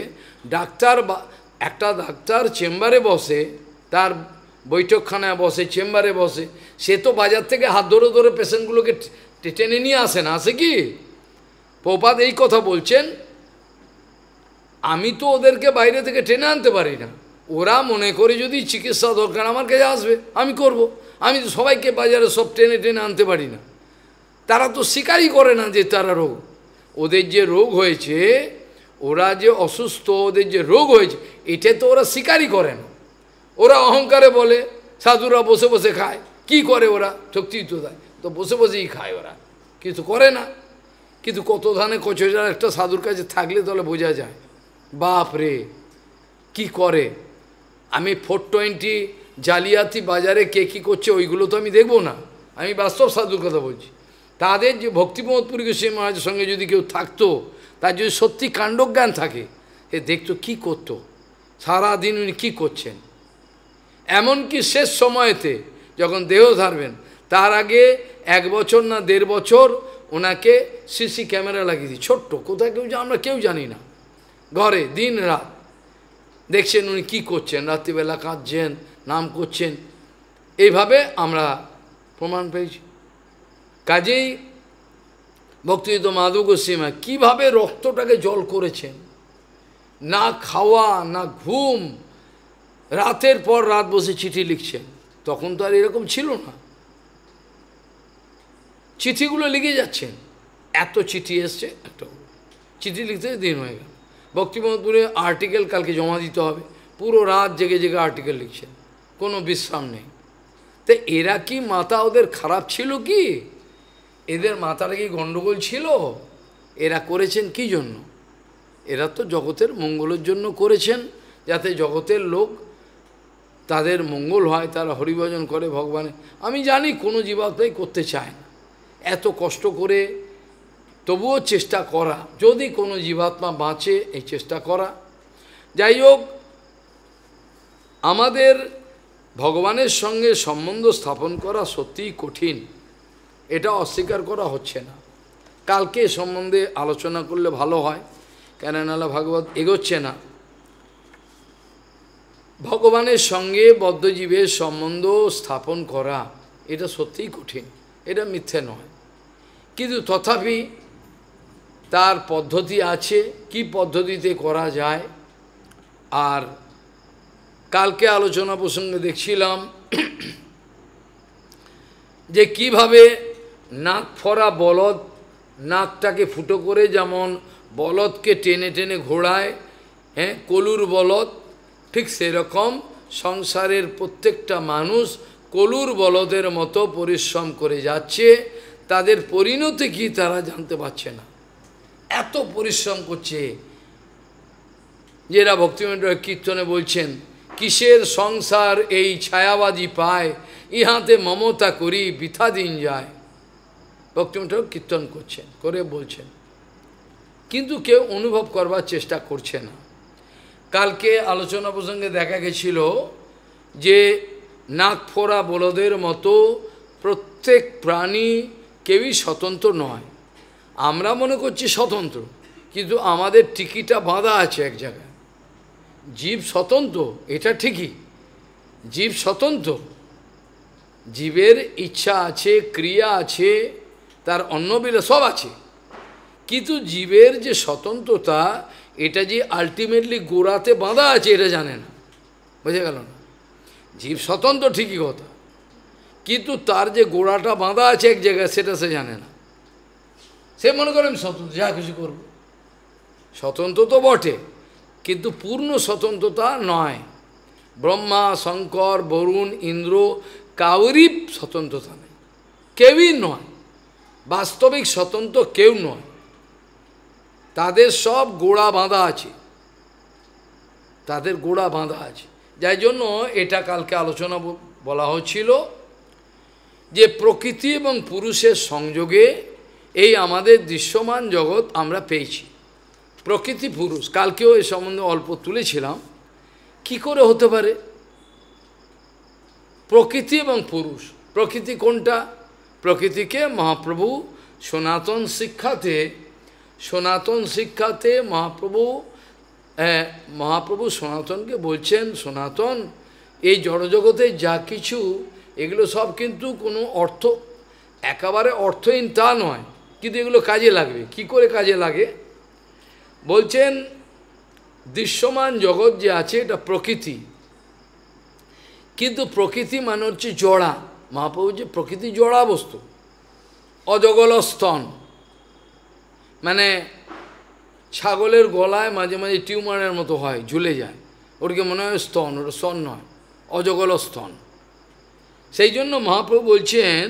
একটা ডাক্তার চেম্বারে বসে, তার বৈঠকখানায় বসে, চেম্বারে বসে, সে তো বাজার থেকে হাত ধরে ধরে পেশেন্টগুলোকে টেনে নিয়ে আসে না, আসে কি? প্রভুপাদ এই কথা বলছেন, আমি তো ওদেরকে বাইরে থেকে টেনে আনতে পারি না, ওরা মনে করে যদি চিকিৎসা দরকার আমার কাছে আসবে, আমি করব। আমি তো সবাইকে বাজারে সব টেনে টেনে আনতে পারি না। তারা তো স্বীকারই করে না যে তারা রোগ, ওদের যে রোগ হয়েছে, ওরা যে অসুস্থ, ওদের যে রোগ হয়েছে, এটা তো ওরা স্বীকারই করে না। ওরা অহংকারে বলে, সাধুরা বসে বসে খায়, কি করে ওরা? শক্তি তো দেয়, তো বসে বসেই খায় ওরা, কিছু করে না। কিন্তু কত ধানে কচুজার একটা সাধুর কাছে থাকলে তাহলে বোঝা যায়, বাপ রে কি করে। আমি 420 জালিয়াতি বাজারে কে কী করছে ওইগুলো তো আমি দেখবো না, আমি বাস্তব সাধুর কথা বলছি। তাদের যে ভক্তিপ্রমোদ পুরী গোস্বামী মহারাজের সঙ্গে যদি কেউ থাকতো, তার যদি সত্যি কাণ্ডজ্ঞান থাকে, এ দেখতো কী করতো, সারাদিন উনি কী করছেন। এমনকি শেষ সময়েতে যখন দেহ ধারবেন, তার আগে 1 বছর না 1.5 বছর ওনাকে সিসি ক্যামেরা লাগিয়ে দিই, ছোট্ট, কোথায় আমরা কেউ জানি না, ঘরে দিন রাত দেখছেন উনি কী করছেন, রাত্রিবেলা কাঁদছেন, নাম করছেন, এইভাবে আমরা প্রমাণ পেয়েছি। কাজেই ভক্তিযুক্ত মাধব গোস্বামী কীভাবে রক্তটাকে জল করেছেন, না খাওয়া না ঘুম, রাতের পর রাত বসে চিঠি লিখছেন। তখন তো আর এরকম ছিল না, চিঠিগুলো লিখে যাচ্ছেন, এত চিঠি এসছে, একটা চিঠি লিখতে দিন হয়ে গেল। ভক্তিপ্রমোদপুরে আর্টিকেল কালকে জমা দিতে হবে, পুরো রাত জেগে জেগে আর্টিকেল লিখছেন, কোনো বিশ্রাম নেই। তো এরা কি মাথা ওদের খারাপ ছিল কি? এদের মাথাটা কি গণ্ডগোল ছিল? এরা করেছেন কি জন্য? এরা তো জগতের মঙ্গলের জন্য করেছেন, যাতে জগতের লোক তাদের মঙ্গল হয়, তারা হরিভজন করে ভগবানের। আমি জানি কোনো জীবাত্মাই করতে চায় না, এত কষ্ট করে তবুও চেষ্টা করা, যদি কোনো জীবাত্মা বাঁচে এই চেষ্টা করা। যাই হোক, আমাদের ভগবানের সঙ্গে সম্বন্ধ স্থাপন করা সত্যিই কঠিন, এটা অস্বীকার করা হচ্ছে না। কালকে সম্বন্ধে আলোচনা করলে ভালো হয়, কেন নাহলে ভাগবত এগোচ্ছে না। ভগবানের সঙ্গে বদ্ধজীবের সম্বন্ধ স্থাপন করা এটা সত্যিই কঠিন, এটা মিথ্যে নয়। কিন্তু তথাপি তার পদ্ধতি আছে, কি পদ্ধতিতে করা যায়। আর কালকে আলোচনা প্রসঙ্গে দেখছিলাম যে কিভাবে নাক ফরা বলদ নাকটাকে ফুটো করে যেমন বলদকে টেনে টেনে ঘোড়ায়, হ্যাঁ, কলুর বলদ, ঠিক সেরকম সংসারের প্রত্যেকটা মানুষ কলুর বলদের মতো পরিশ্রম করে যাচ্ছে। তাদের পরিণতি কি তারা জানতে পারছে না, এত পরিশ্রম করছে। যেটা ভক্তিমন্ত্র কীর্তনে বলছেন, কিসের সংসার এই ছায়াবাদী পায়, ইহাতে মমতা করি বৃথা দিন যায়। ভক্তিমন্ত্র কীর্তন করছেন, করে বলছেন, কিন্তু কেউ অনুভব করবার চেষ্টা করছে না। কালকে আলোচনা প্রসঙ্গে দেখা গেছিল যে নাক ফোড়া বলদের মতো প্রত্যেক প্রাণী কেউই স্বতন্ত্র নয়। আমরা মনে করছি স্বতন্ত্র, কিন্তু আমাদের টিকিটা বাঁধা আছে এক জায়গায়। জীব স্বতন্ত্র, এটা ঠিকই, জীব স্বতন্ত্র, জীবের ইচ্ছা আছে, ক্রিয়া আছে, তার অন্নবিলা সব আছে, কিন্তু জীবের যে স্বতন্ত্রতা, এটা যে আলটিমেটলি গোড়াতে বাঁধা আছে এটা জানে না। বুঝে গেল না? জীব স্বতন্ত্র ঠিকই কথা, কিন্তু তার যে গোড়াটা বাঁধা আছে এক জায়গায় সেটা সে জানে না। সে মনে করে আমি স্বতন্ত্র, যা কিছু করব। স্বতন্ত্র তো বটে, কিন্তু পূর্ণ স্বতন্ত্রতা নয়। ব্রহ্মা, শঙ্কর, বরুণ, ইন্দ্র কাউরই স্বতন্ত্রতা নেই, কেউই নয়। বাস্তবিক স্বতন্ত্র কেউ নয়, তাদের সব গোড়া বাঁধা আছে, তাদের গোড়া বাঁধা আছে। যাই জন্য এটা কালকে আলোচনা বলা হচ্ছিল যে প্রকৃতি এবং পুরুষের সংযোগে এই আমাদের দৃশ্যমান জগৎ আমরা পেয়েছি। প্রকৃতি পুরুষ, কালকেও এই সম্বন্ধে অল্প তুলেছিলাম। কি করে হতে পারে প্রকৃতি এবং পুরুষ? প্রকৃতি কোনটা? প্রকৃতিকে মহাপ্রভু সনাতন শিক্ষাতে মহাপ্রভু সনাতনকে বলছেন, সনাতন এই জড়জগতে যা কিছু এগুলো সব কিন্তু কোনো একেবারে অর্থহীন তা নয়, কিন্তু এগুলো কাজে লাগবে। কি করে কাজে লাগে বলছেন, দৃশ্যমান জগৎ যে আছে এটা প্রকৃতি, কিন্তু প্রকৃতি মানে হচ্ছে জড়া। মহাপ্রভু যে প্রকৃতি জড়া বস্তু, অজগল স্তন, মানে ছাগলের গলায় মাঝে মাঝে টিউমারের মতো হয়, ঝুলে যায়, ওরকে মনে হয় স্তন, ওটা স্তন নয়, অজগল স্তন। সেই জন্য মহাপ্রভু বলছেন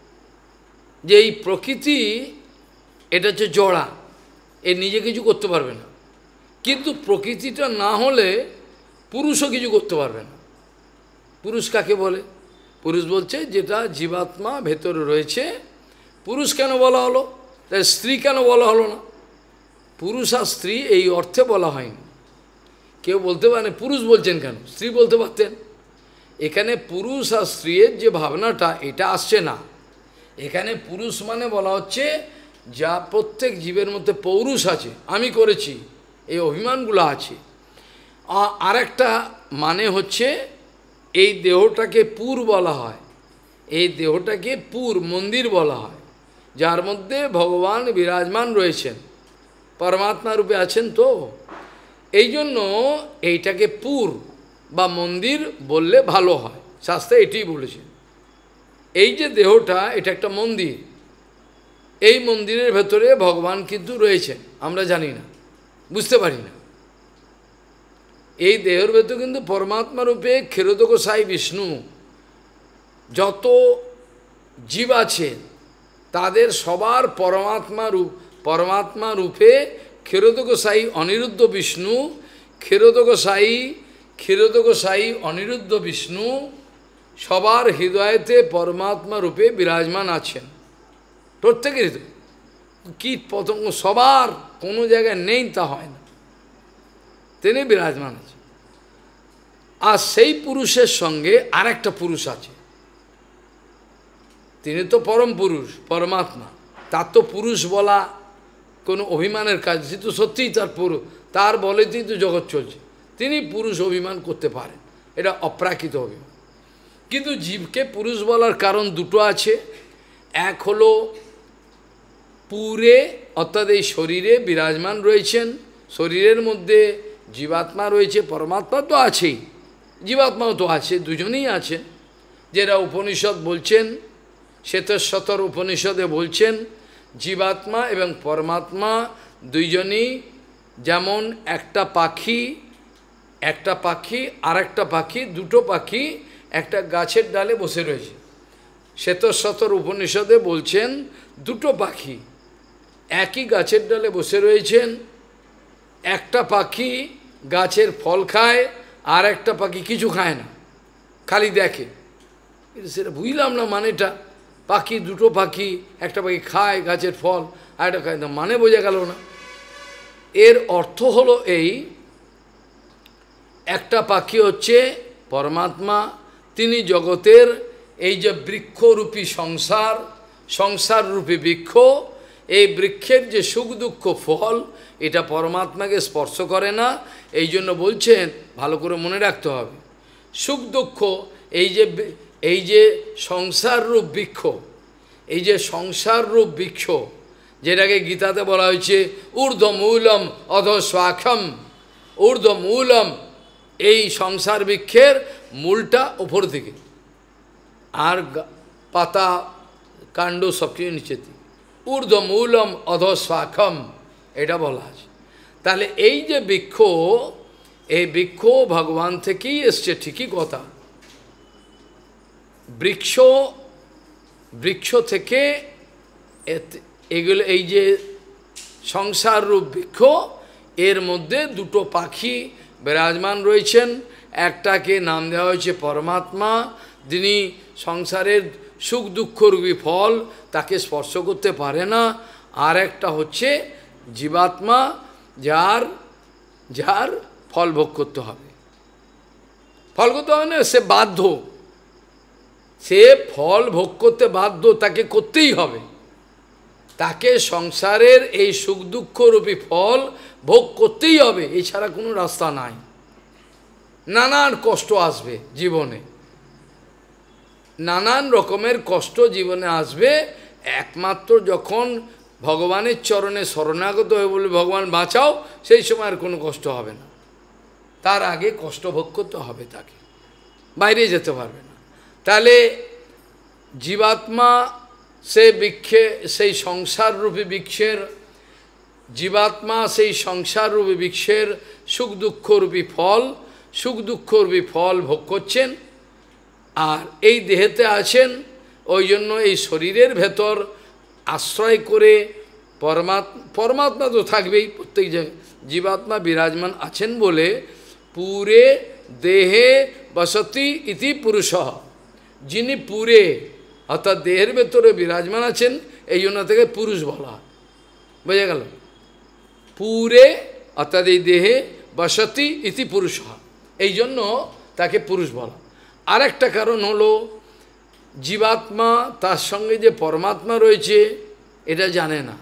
যে এই প্রকৃতি এটা হচ্ছে জড়া, এ নিজে কিছু করতে পারবে না। কিন্তু প্রকৃতিটা না হলে পুরুষও কিছু করতে পারবে না। পুরুষ কাকে বলে? পুরুষ বলছে যেটা জীবাত্মা ভেতরে রয়েছে। পুরুষ কেন বলা হলো? তাই স্ত্রী কেন বলা হলো না? পুরুষ আর স্ত্রী এই অর্থে বলা হয়নি। কেউ বলতে পারে পুরুষ বলছেন কেন, স্ত্রী বলতে পারতেন। এখানে পুরুষ আর স্ত্রীর যে ভাবনাটা এটা আসছে না। এখানে পুরুষ মানে বলা হচ্ছে যা প্রত্যেক জীবের মধ্যে পৌরুষ আছে, আমি করেছি, এই অভিমানগুলো আছে। আর একটা মানে হচ্ছে এই দেহটাকে পুর বলা হয়, এই দেহটাকে পুর মন্দির বলা হয়, যার মধ্যে ভগবান বিরাজমান রয়েছেন, পরমাত্মা রূপে আছেন। তো এই জন্য এইটাকে পুর বা মন্দির বললে ভালো হয়, শাস্ত্রে এটাই বলেছেন। এই যে দেহটা এটা একটা মন্দির, এই মন্দিরের ভেতরে ভগবান কিন্তু রয়েছেন, আমরা জানি না, বুঝতে পারি না। এই দেহের ভেতরে কিন্তু পরমাত্মা রূপে ক্ষীরোদ গোসাই বিষ্ণু, যত জীব আছে তাদের সবার পরমাত্মা রূপে ক্ষীরোদ গোসাই অনিরুদ্ধ বিষ্ণু, ক্ষীরোদ গোসাই অনিরুদ্ধ বিষ্ণু সবার হৃদয়েতে পরমাত্মা রূপে বিরাজমান আছেন। প্রত্যেকের হৃদয়, কীট পতঙ্গ সবার, কোনো জায়গায় নেই তা হয় না। তিনি বিরাজমান আছে। আর সেই পুরুষের সঙ্গে আর একটা পুরুষ আছে, তিনি তো পরম পুরুষ, পরমাত্মা। তার তো পুরুষ বলা কোনো অভিমানের কাজ, যেহেতু সত্যিই তার পুরুষ, তার বলেতেই তো জগৎ চলছে। তিনি পুরুষ অভিমান করতে পারেন, এটা অপ্রাকৃত অভিমান। কিন্তু জীবকে পুরুষ বলার কারণ দুটো আছে। এক হলো পুরে, অর্থাৎ এই শরীরে বিরাজমান রয়েছেন, শরীরের মধ্যে জীবাত্মা রয়েছে, পরমাত্মা তো আছেই, জীবাত্মাও তো আছে, দুজনেই আছেন। যেটা উপনিষদ বলছেন, শ্বেতশতর উপনিষদে বলছেন, জীবাত্মা এবং পরমাত্মা দুইজনই যেমন একটা পাখি আর একটা পাখি, দুটো পাখি একটা গাছের ডালে বসে রয়েছে। শ্বেতশতর উপনিষদে বলছেন দুটো পাখি একই গাছের ডালে বসে রয়েছেন, একটা পাখি গাছের ফল খায় আর একটা পাখি কিছু খায় না, খালি দেখে। সেটা বুঝলাম না মানেটা, পাখি দুটো পাখি, একটা পাখি খায় গাছের ফল আর একটা খায় না, মানে বোঝা গেল না। এর অর্থ হলো এই, একটা পাখি হচ্ছে পরমাত্মা, তিনি জগতের এই যে বৃক্ষরূপী সংসাররূপী বৃক্ষ, এই বৃক্ষের যে সুখ দুঃখ ফল, এটা পরমাত্মাকে স্পর্শ করে না। এই জন্য বলছেন, ভালো করে মনে রাখতে হবে, সুখ দুঃখ এই যে সংসাররূপ বৃক্ষ, এই যে সংসাররূপ বৃক্ষ, যেটাকে গীতাতে বলা হয়েছে ঊর্ধ্বমূলম অধঃস্বাক্ষম, ঊর্ধ্বমূলম, এই সংসার বৃক্ষের মূলটা ওপর দিকে, আর পাতা কাণ্ড সব কিছু নিচের দিকে, ঊর্ধ্বমূলম অধঃস্বাক্ষম, এটা বলা আছে। তাহলে এই যে বৃক্ষ, এই বৃক্ষ ভগবান থেকেই এসছে, ঠিকই কথা। বৃক্ষ থেকে এগুলো, এই যে সংসার রূপ বৃক্ষ, এর মধ্যে দুটো পাখি বিরাজমান রয়েছেন। একটাকে নাম দেওয়া হয়েছে পরমাত্মা, যিনি সংসারের সুখ দুঃখরূপী ফল তাকে স্পর্শ করতে পারে না। আর একটা হচ্ছে জীবাত্মা, যার ফল ভোগ করতে হবে। ফল করতে হবে না, সে বাধ্য, সে ফল ভোগ করতে বাধ্য, তাকে করতেই হবে, তাকে সংসারের এই সুখ দুঃখরূপী ফল ভোগ করতেই হবে, এছাড়া কোনো রাস্তা নাই। নানান কষ্ট আসবে জীবনে, নানান রকমের কষ্ট জীবনে আসবে, একমাত্র যখন ভগবানের চরণে শরণাগত হয়ে বলবে ভগবান বাঁচাও, সেই সময় আর কোনো কষ্ট হবে না। তার আগে কষ্ট ভোগ করতে হবে, তাকে বাইরে যেতে পারবে না। তাহলে জীবাত্মা সে বৃক্ষে, সেই সংসাররূপী বৃক্ষের, জীবাত্মা সেই সংসাররূপী বৃক্ষের সুখ দুঃখরূপী ফল ভোগ করছেন, আর এই দেহেতে আছেন। ওই জন্য এই শরীরের ভেতর আশ্রয় করে পরমাত্মা তো থাকবেই, প্রত্যেক জায়গায় জীবাত্মা বিরাজমান আছেন বলে পুরে দেহে বসতি ইতি পুরুষ, যিনি পুরে অর্থাৎ দেহের ভেতরে বিরাজমান আছেন, এই জন্য থেকে পুরুষ বলা, বোঝা গেল? পুরে অর্থাৎ এই দেহে বসতি ইতি পুরুষ, এই জন্য তাকে পুরুষ বলা। আর একটা কারণ হলো জীবাত্মা তার সঙ্গে যে পরমাত্মা রয়েছে এটা জানে না।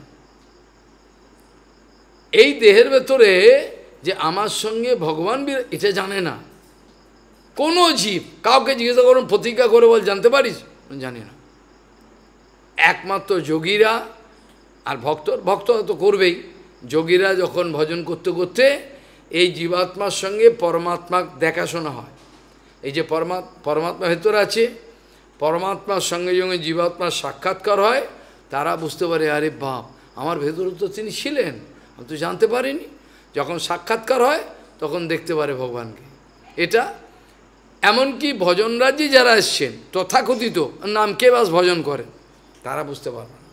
এই দেহের ভেতরে যে আমার সঙ্গে ভগবান এটা জানে না কোনো জীব। কাউকে জিজ্ঞাসা করুন, প্রতিজ্ঞা করে বল জানতে পারিস, জানি না। একমাত্র যোগীরা আর ভক্তরা তো করবেই। যোগীরা যখন ভজন করতে করতে এই জীবাত্মার সঙ্গে পরমাত্মা দেখাশোনা হয়, এই যে পরমাত্মা ভেতরে আছে, পরমাত্মার সঙ্গে যখন জীবাত্মার সাক্ষাৎকার হয়, তারা বুঝতে পারে আরে বাপ, আমার ভেতরে তো তিনি ছিলেন, আমি তো জানতে পারিনি। যখন সাক্ষাৎকার হয় তখন দেখতে পারে ভগবানকে। এটা এমনকি ভজন রাজ্যে যারা এসছেন তথাকথিত নামকে বাস ভজন করেন, তারা বুঝতে পারবে না,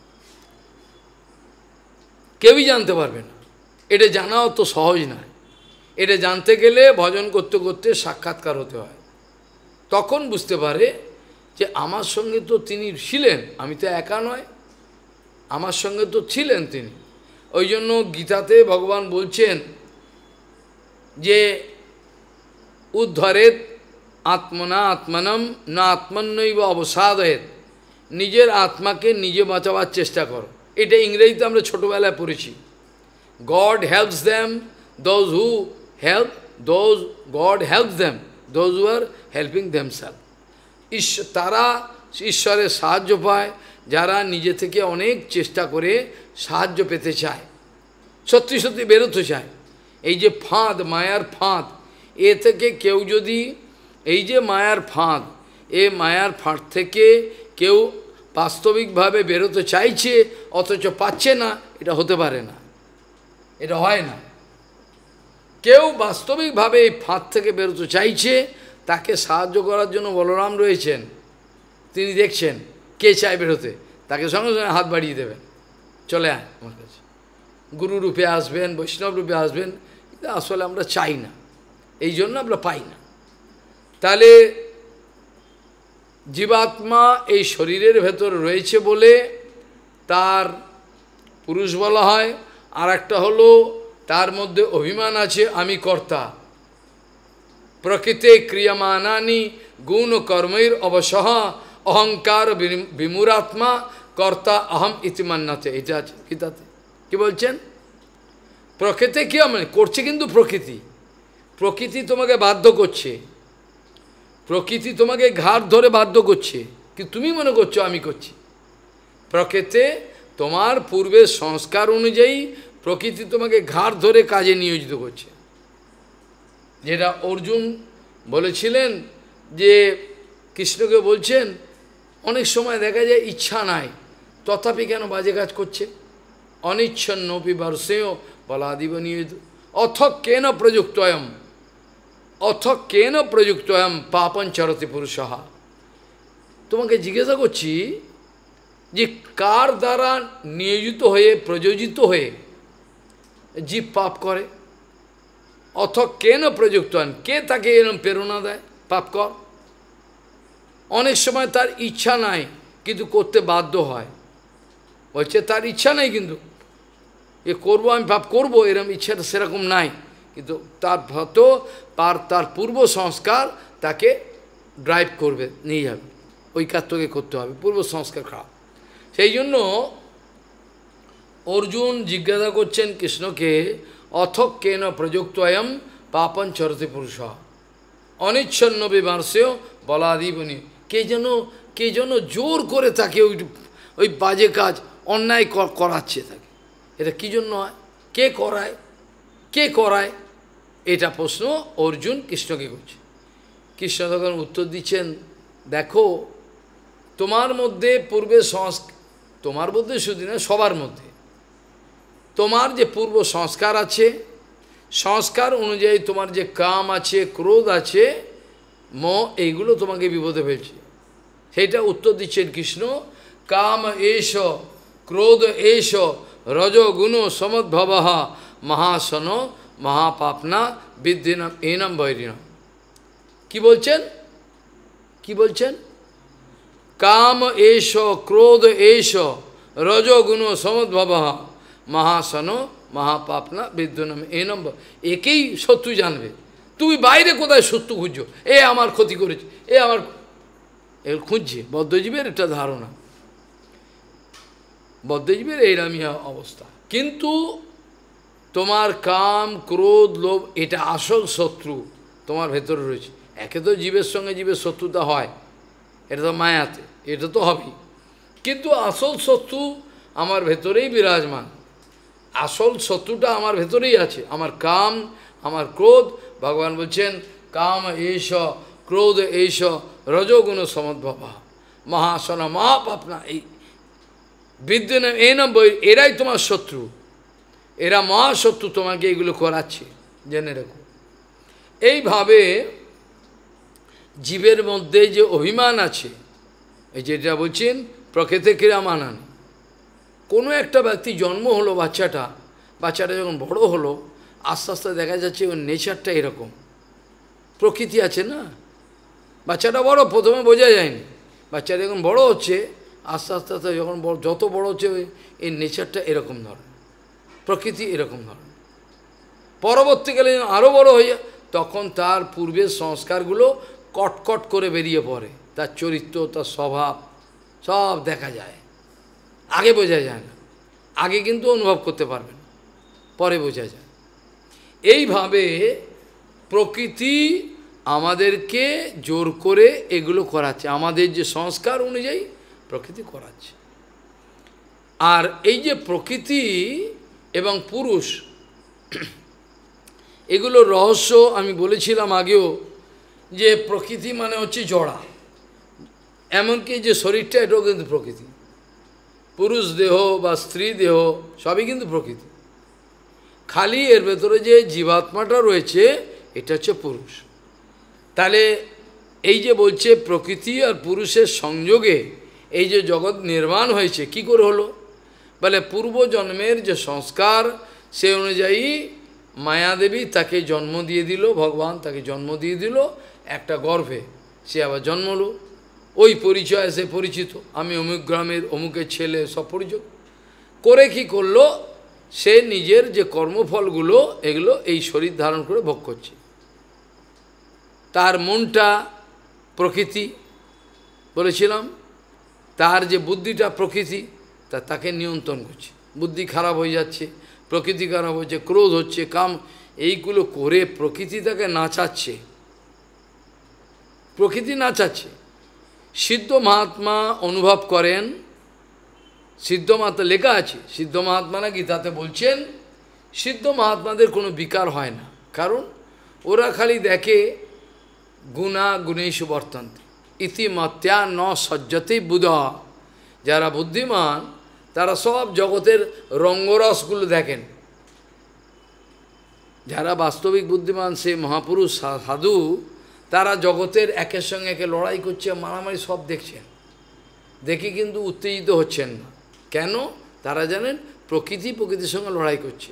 কেউই জানতে পারবে না। এটা জানাও তো সহজ নয়। এটা জানতে গেলে ভজন করতে করতে সাক্ষাৎকার হতে হয়, তখন বুঝতে পারে যে আমার সঙ্গে তো তিনি ছিলেন, আমি তো একা নয়, আমার সঙ্গে তো ছিলেন তিনি। ওই জন্য গীতাতে ভগবান বলছেন যে উদ্ধরেত আত্মনা আত্মনম না আত্মন্নৈব অবসাদয়েত, নিজের আত্মাকে নিজে বাঁচাবার চেষ্টা করো। এটা ইংরেজিতে আমরা ছোটোবেলায় পড়েছি। God helps them, those who help, God helps them, those who are helping themselves. তারা ঈশ্বরের সাহায্য পায় যারা নিজে থেকে অনেক চেষ্টা করে সাহায্য পেতে চায়, সত্যি সত্যি বেরোতে চায়। এই যে ফাঁদ, মায়ার ফাঁদ, এ থেকে কেউ যদি, এই যে মায়ার ফাঁদ, মায়ার ফাঁদ থেকে কেউ বাস্তবিকভাবে বেরোতে চাইছে অথচ পাচ্ছে না, এটা হতে পারে না, এটা হয় না। কেউ বাস্তবিকভাবে এই ফাঁদ থেকে বেরোতে চাইছে, তাকে সাহায্য করার জন্য বলরাম রয়েছেন, তিনি দেখছেন কে চায় বেরোতে, তাকে সঙ্গে সঙ্গে হাত বাড়িয়ে দেবেন, চলে আয় আমার কাছে, গুরু রূপে আসবেন, বৈষ্ণব রূপে আসবেন। কিন্তু আসলে আমরা চাই না, এই জন্য আমরা পাই না। তাহলে জীবাত্মা এই শরীরের ভেতরে রয়েছে বলে তার পুরুষ বলা হয়, আর একটা হলো তার মধ্যে অভিমান আছে, আমি কর্তা। প্রকৃতে ক্রিয়মানানি গুণ কর্মৈর অবসহ অহংকার বিমূঢ়াত্মা কর্তা অহম ইতিমান্নাতে, এটা আছে গীতাতে। কি বলছেন? প্রকৃতি কি মানে করছে, কিন্তু প্রকৃতি তোমাকে বাধ্য করছে, প্রকৃতি তোমাকে ঘাট ধরে বাধ্য করছে, কিন্তু তুমি মনে করছো আমি করছি। প্রকৃতি তোমার পূর্বের সংস্কার অনুযায়ী প্রকৃতি তোমাকে ঘাট ধরে কাজে নিয়োজিত করছে। যেটা অর্জুন বলেছিলেন, যে কৃষ্ণকে বলছেন, অনেক সময় দেখা যায় ইচ্ছা নাই, তথাপি কেন বাজে কাজ করছে। অনিচ্ছন্নপি বর্ষেয় বলাদিব নিয়োজিত অথ কেন প্রযুক্তয়ম, অথ কেন প্রযুক্তয়ম পাপন চরতি পুরুষঃ। তোমাকে জিজ্ঞাসা করছি যে কার দ্বারা নিয়োজিত হয়ে, প্রযোজিত হয়ে জীব পাপ করে? অথ কেন প্রযুক্ত হন, কে তাকে এরম প্রেরণা দেয় পাপ কর? অনেক সময় তার ইচ্ছা নাই কিন্তু করতে বাধ্য হয়, বলছে তার ইচ্ছা নাই কিন্তু এ করবো, আমি পাপ করবো, এরম ইচ্ছাটা সেরকম নাই, কিন্তু তার পূর্ব সংস্কার তাকে ড্রাইভ করবে, নিয়ে যাবে, ওই কাজটাকে করতে হবে, পূর্ব সংস্কার খারাপ। সেই জন্য অর্জুন জিজ্ঞাসা করছেন কৃষ্ণকে, অথক কেন প্রযুক্তয়ম পাপন চরতি পুরুষ অনিচ্ছন্ন বিমার্শেয় বলাদিবনী। কে যেন জোর করে তাকে ওই বাজে কাজ, অন্যায় করাচ্ছে তাকে। এটা কী জন্য হয়? কে করায়? এটা প্রশ্ন অর্জুন কৃষ্ণকে করছে। কৃষ্ণ তখন উত্তর দিচ্ছেন, দেখো তোমার মধ্যে পূর্বে তোমার মধ্যে শুধু না, সবার মধ্যে তোমার যে পূর্ব সংস্কার আছে, সংস্কার অনুযায়ী তোমার যে কাম আছে, ক্রোধ আছে, এইগুলো তোমাকে বিপদে ফেলছে। সেইটা উত্তর দিচ্ছেন কৃষ্ণ, কাম এষ ক্রোধ এষ রজগুণ সমদ্ভব মহাসন মহাপাপনা বিদ্ধিনম এনম বৈরিণম। কি বলছেন? কাম এষ ক্রোধ এষ রজগুণ সমদ্ভব মহাসন মহাপাপনা বিদ্যুনম এনম। একেই শত্রু জানবে। তুমি বাইরে কোথায় শত্রু খুঁজছো, এ আমার ক্ষতি করেছে, এ আমার খুঁজছে। বদ্ধজীবের একটা ধারণা, বদ্ধজীবের এইরকমই অবস্থা। কিন্তু তোমার কাম ক্রোধ লোভ, এটা আসল শত্রু তোমার ভেতরে রয়েছে। একে তো জীবের সঙ্গে জীবের শত্রুতা হয়, এটা তো মায়াতে, এটা তো হবেই, কিন্তু আসল শত্রু আমার ভেতরেই বিরাজমান। আসল শত্রুটা আমার ভেতরেই আছে, আমার কাম, আমার ক্রোধ। ভগবান বলছেন, কাম এষ ক্রোধ এষ রজগুণ সমদ্ভব মহাসন মহাপাপনা। এই বিদ্যুৎ এনম বই, এরাই তোমার শত্রু, এরা মহাশত্রু, তোমাকে এগুলো করাচ্ছে, জেনে রেখো। এইভাবে জীবের মধ্যে যে অভিমান আছে, এই যেটা বলছেন প্রকৃতি ক্রিয়া মানান। কোনো একটা ব্যক্তি জন্ম হলো, বাচ্চাটা যখন বড় হলো, আস্তে আস্তে দেখা যাচ্ছে ওর নেচারটা এরকম। প্রকৃতি আছে না, বাচ্চাটা বড়, প্রথমে বোঝা যায়নি, বাচ্চাটা যখন বড় হচ্ছে, আস্তে আস্তে আস্তে যখন যত বড় হচ্ছে, এই নেচারটা এরকম ধরনের, প্রকৃতি এরকম ধরনের। পরবর্তীকালে আরও বড় হয়ে যায়, তখন তার পূর্বের সংস্কারগুলো কটকট করে বেরিয়ে পড়ে, তার চরিত্র, তার স্বভাব সব দেখা যায়। আগে বোঝা যায় না, আগে কিন্তু অনুভব করতে পারবেন, পরে বোঝা যায়। এইভাবে প্রকৃতি আমাদেরকে জোর করে এগুলো করাচ্ছে, আমাদের যে সংস্কার অনুযায়ী প্রকৃতি করাচ্ছে। আর এই যে প্রকৃতি এবং পুরুষ, এগুলো রহস্য আমি বলেছিলাম আগেও, যে প্রকৃতি মানে হচ্ছে জড়া, এমনকি যে শরীরটা এটাও কিন্তু প্রকৃতি, পুরুষ দেহ বা স্ত্রী দেহ সবই কিন্তু প্রকৃতি। খালি এর ভেতরে যে জীবাত্মাটা রয়েছে এটা হচ্ছে পুরুষ। তাহলে এই যে বলছে প্রকৃতি আর পুরুষের সংযোগে এই যে জগৎ নির্মাণ হয়েছে, কি করে হলো? বলে পূর্বজন্মের যে সংস্কার সে অনুযায়ী মায়াদেবী তাকে জন্ম দিয়ে দিল, ভগবান তাকে জন্ম দিয়ে দিল একটা গর্ভে, সে আবার জন্মল, ওই পরিচয় সে পরিচিত, আমি অমুক গ্রামের অমুকের ছেলে, সব পরিচয় করে কি করলো, সে নিজের যে কর্মফলগুলো এগুলো এই শরীর ধারণ করে ভোগ করছে। তার মনটা প্রকৃতি বলেছিলাম, তার যে বুদ্ধিটা প্রকৃতি, তাকে নিয়ন্ত্রণ করছে। বুদ্ধি খারাপ হয়ে যাচ্ছে, প্রকৃতি খারাপ হচ্ছে, ক্রোধ হচ্ছে, কাম, এইগুলো করে প্রকৃতি তাকে নাচাচ্ছে, প্রকৃতি নাচাচ্ছে। সিদ্ধ মহাত্মা অনুভব করেন, সিদ্ধ মহাত্মা লেখা আছে, সিদ্ধ মহাত্মারা গীতাতে বলছেন সিদ্ধ মহাত্মাদের কোনো বিকার হয় না, কারণ ওরা খালি দেখে গুণা গুণেষু বর্তন্তে ইতিমত্যা ন সজ্জতে বুধ। যারা বুদ্ধিমান তারা সব জগতের রঙ্গরসগুলো দেখেন, যারা বাস্তবিক বুদ্ধিমান সে মহাপুরুষ সাধু, তারা জগতের একের সঙ্গে একে লড়াই করছে, মারামারি সব দেখছেন, দেখে কিন্তু উত্তেজিত হচ্ছেন না। কেন? তারা জানেন প্রকৃতি প্রকৃতির সঙ্গে লড়াই করছে।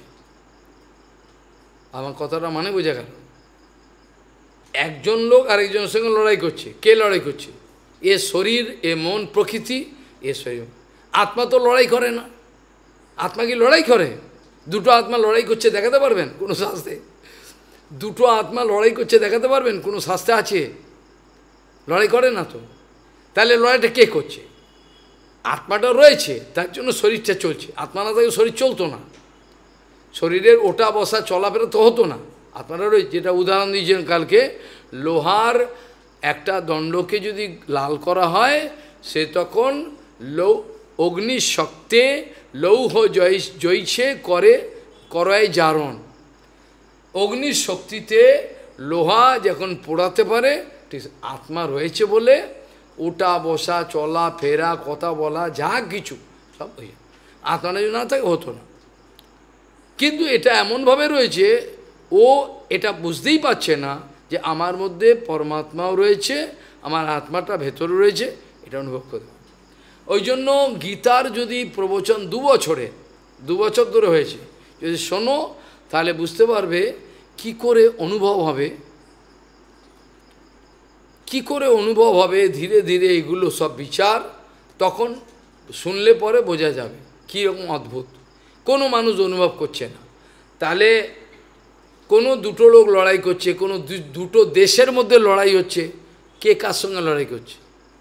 আমার কথাটা মানে বোঝা গেল? একজন লোক আরেকজনের সঙ্গে লড়াই করছে, কে লড়াই করছে? এ শরীর, এ মন, প্রকৃতি, এ শরীর। আত্মা তো লড়াই করে না। আত্মা কি লড়াই করে? দুটো আত্মা লড়াই করছে দেখাতে পারবেন কোনো শাস্ত্রে? দুটো আত্মা লড়াই করছে দেখাতে পারবেন কোনো শাস্ত্রে আছে? লড়াই করে না তো। তাহলে লড়াইটা কে করছে? আত্মাটা রয়েছে, তার জন্য শরীরটা চলছে। আত্মা না থাকলে শরীর চলতো না, শরীরের ওঠা বসা চলাফেরা তো হতো না। আত্মাটা রয়েছে, যেটা উদাহরণ দিয়েছেন কালকে, লোহার একটা দণ্ডকে যদি লাল করা হয়, সে তখন অগ্নির শক্তে লৌহ জয়ছে করে করায় জারণ। অগ্নির শক্তিতে লোহা যখন পোড়াতে পারে, ঠিক আত্মা রয়েছে বলে ওঠা বসা চলা ফেরা কথা বলা যা কিছু সব হয়ে, আত্মাটা যদি না থাকে হতো না। কিন্তু এটা এমনভাবে রয়েছে, ও এটা বুঝতেই পারছে না যে আমার মধ্যে পরমাত্মাও রয়েছে, আমার আত্মাটা ভেতরে রয়েছে, এটা অনুভব করতে। ওই জন্য গীতার যদি প্রবচন 2 বছর ধরে হয়েছে, যদি শোনো তাহলে বুঝতে পারবে কি করে অনুভব হবে, কি করে অনুভব হবে। ধীরে ধীরে এগুলো সব বিচার তখন শুনলে পরে বোঝা যাবে কীরকম অদ্ভুত। কোনো মানুষ অনুভব করছে না, তাহলে কোনো দুটো লোক লড়াই করছে, কোনো দুটো দেশের মধ্যে লড়াই হচ্ছে, কে কার সঙ্গে লড়াই করছে?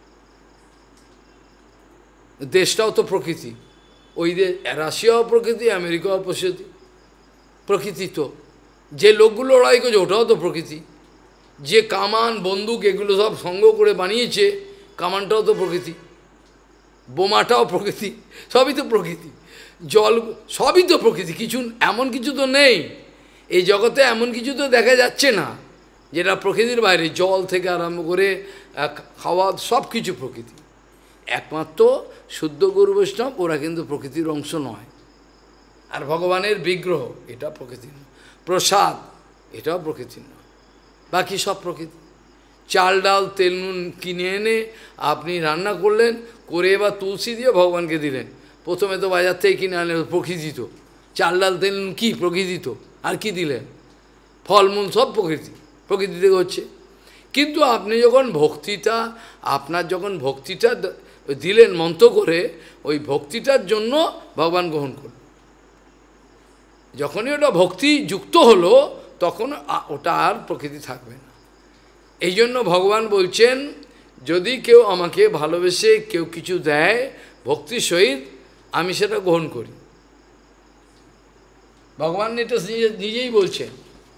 দেশটাও তো প্রকৃতি, ওই রাশিয়াও প্রকৃতি, আমেরিকাও প্রকৃতি, প্রকৃতি তো। যে লোকগুলো লড়াই করছে ওটাও তো প্রকৃতি। যে কামান বন্দুক এগুলো সব সংগ্রহ করে বানিয়েছে, কামানটাও তো প্রকৃতি, বোমাটাও প্রকৃতি, সবই তো প্রকৃতি। জল সবই তো প্রকৃতি, কিছু এমন কিছু তো নেই এই জগতে, এমন কিছু তো দেখা যাচ্ছে না যেটা প্রকৃতির বাইরে। জল থেকে আরম্ভ করে খাওয়া সব কিছু প্রকৃতি। একমাত্র শুদ্ধ গুরু বৈষ্ণব ওরা কিন্তু প্রকৃতির অংশ নয়। আর ভগবানের বিগ্রহ এটা প্রকৃতির নয়, প্রসাদ এটাও প্রকৃতির নয়, বাকি সব প্রকৃতি। চাল ডাল তেল নুন কিনে এনে আপনি রান্না করলেন, করে এবার তুলসী দিয়ে ভগবানকে দিলেন। প্রথমে তো বাজার থেকে কিনে আনলেন, প্রকৃতি তো। চাল ডাল তেল নুন কী প্রকৃতি তো, আর কি দিলেন? ফলমূল সব প্রকৃতি, প্রকৃতি থেকে হচ্ছে। কিন্তু আপনি যখন ভক্তিটা, আপনার যখন ভক্তিটা দিলেন মন্ত্র করে, ওই ভক্তিটার জন্য ভগবান গ্রহণ করুন। যখনই ওটা ভক্তি যুক্ত হলো তখন ওটা আর প্রকৃতি থাকবে না। এই জন্য ভগবান বলছেন, যদি কেউ আমাকে ভালোবেসে কেউ কিছু দেয় ভক্তির সহিত, আমি সেটা গ্রহণ করি। ভগবান এটা নিজেই বলছেন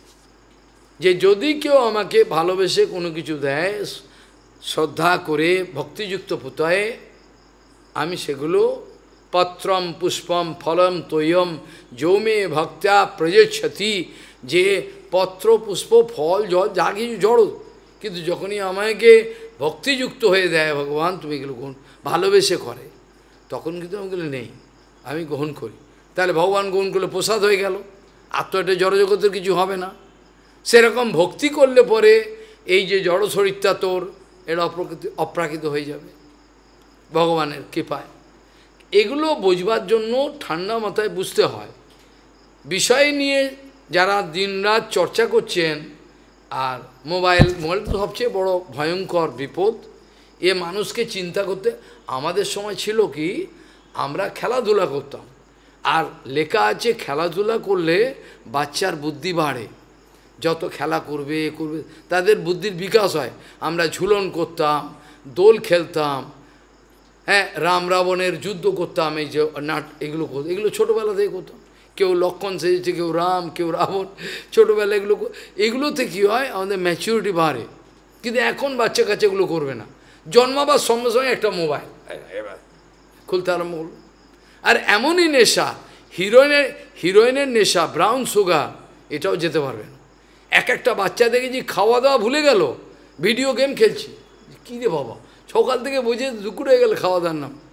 যে যদি কেউ আমাকে ভালোবেসে কোনো কিছু দেয় শ্রদ্ধা করে ভক্তিযুক্ত পুতয়ে, আমি সেগুলো পত্রম পুষ্পম ফলম তৈয়ম যৌমে ভক্ত্যা প্রযচ্ছতি, যে পত্র পুষ্প ফল জল যা কিছু জড়ো, কিন্তু যখনই আমাকে ভক্তিযুক্ত হয়ে দেয় ভগবান, তুমি এগুলো ভালোবেসে করে, তখন কিন্তু আমাগুলো নেই, আমি গ্রহণ করি। তাহলে ভগবান গ্রহণ করলে প্রসাদ হয়ে গেল, আর তো এটা জড়জগতের কিছু হবে না। সেরকম ভক্তি করলে পরে এই যে জড় শরীরটা তোর, এটা অপ্রাকৃত হয়ে যাবে ভগবানের কৃপায়। এগুলো বোঝবার জন্য ঠান্ডা মাথায় বুঝতে হয়। বিষয় নিয়ে যারা দিনরাত চর্চা করছেন, আর মোবাইল তো সবচেয়ে বড় ভয়ঙ্কর বিপদ। এ মানুষকে চিন্তা করতে, আমাদের সময় ছিল কি, আমরা খেলাধুলা করতাম, আর লেখা আছে খেলাধুলা করলে বাচ্চার বুদ্ধি বাড়ে, যত খেলা করবে তাদের বুদ্ধির বিকাশ হয়। আমরা ঝুলন করতাম, দোল খেলতাম, হ্যাঁ, রাম রাবণের যুদ্ধ করতাম, এই যে এগুলো ছোটোবেলা থেকে করতাম। কেউ লক্ষণ সেজেছে, কেউ রাম, কেউ রাবণ, ছোটোবেলা এগুলোতে কী হয়, আমাদের ম্যাচিউরিটি বাড়ে। কিন্তু এখন বাচ্চা কাচ্চা এগুলো করবে না, জন্মাবার সঙ্গে সঙ্গে একটা মোবাইল এবার খুলতে আরম্ভ করল। আর এমনই নেশা, হিরোইনের নেশা, ব্রাউন সুগার, এটাও যেতে পারবে না। একটা বাচ্চা দেখেছি খাওয়া দাওয়া ভুলে গেল, ভিডিও গেম খেলছি। কী রে বাবা, সকাল থেকে বুঝে দুপুর হয়ে গেল খাওয়া দাওয়ার নাম।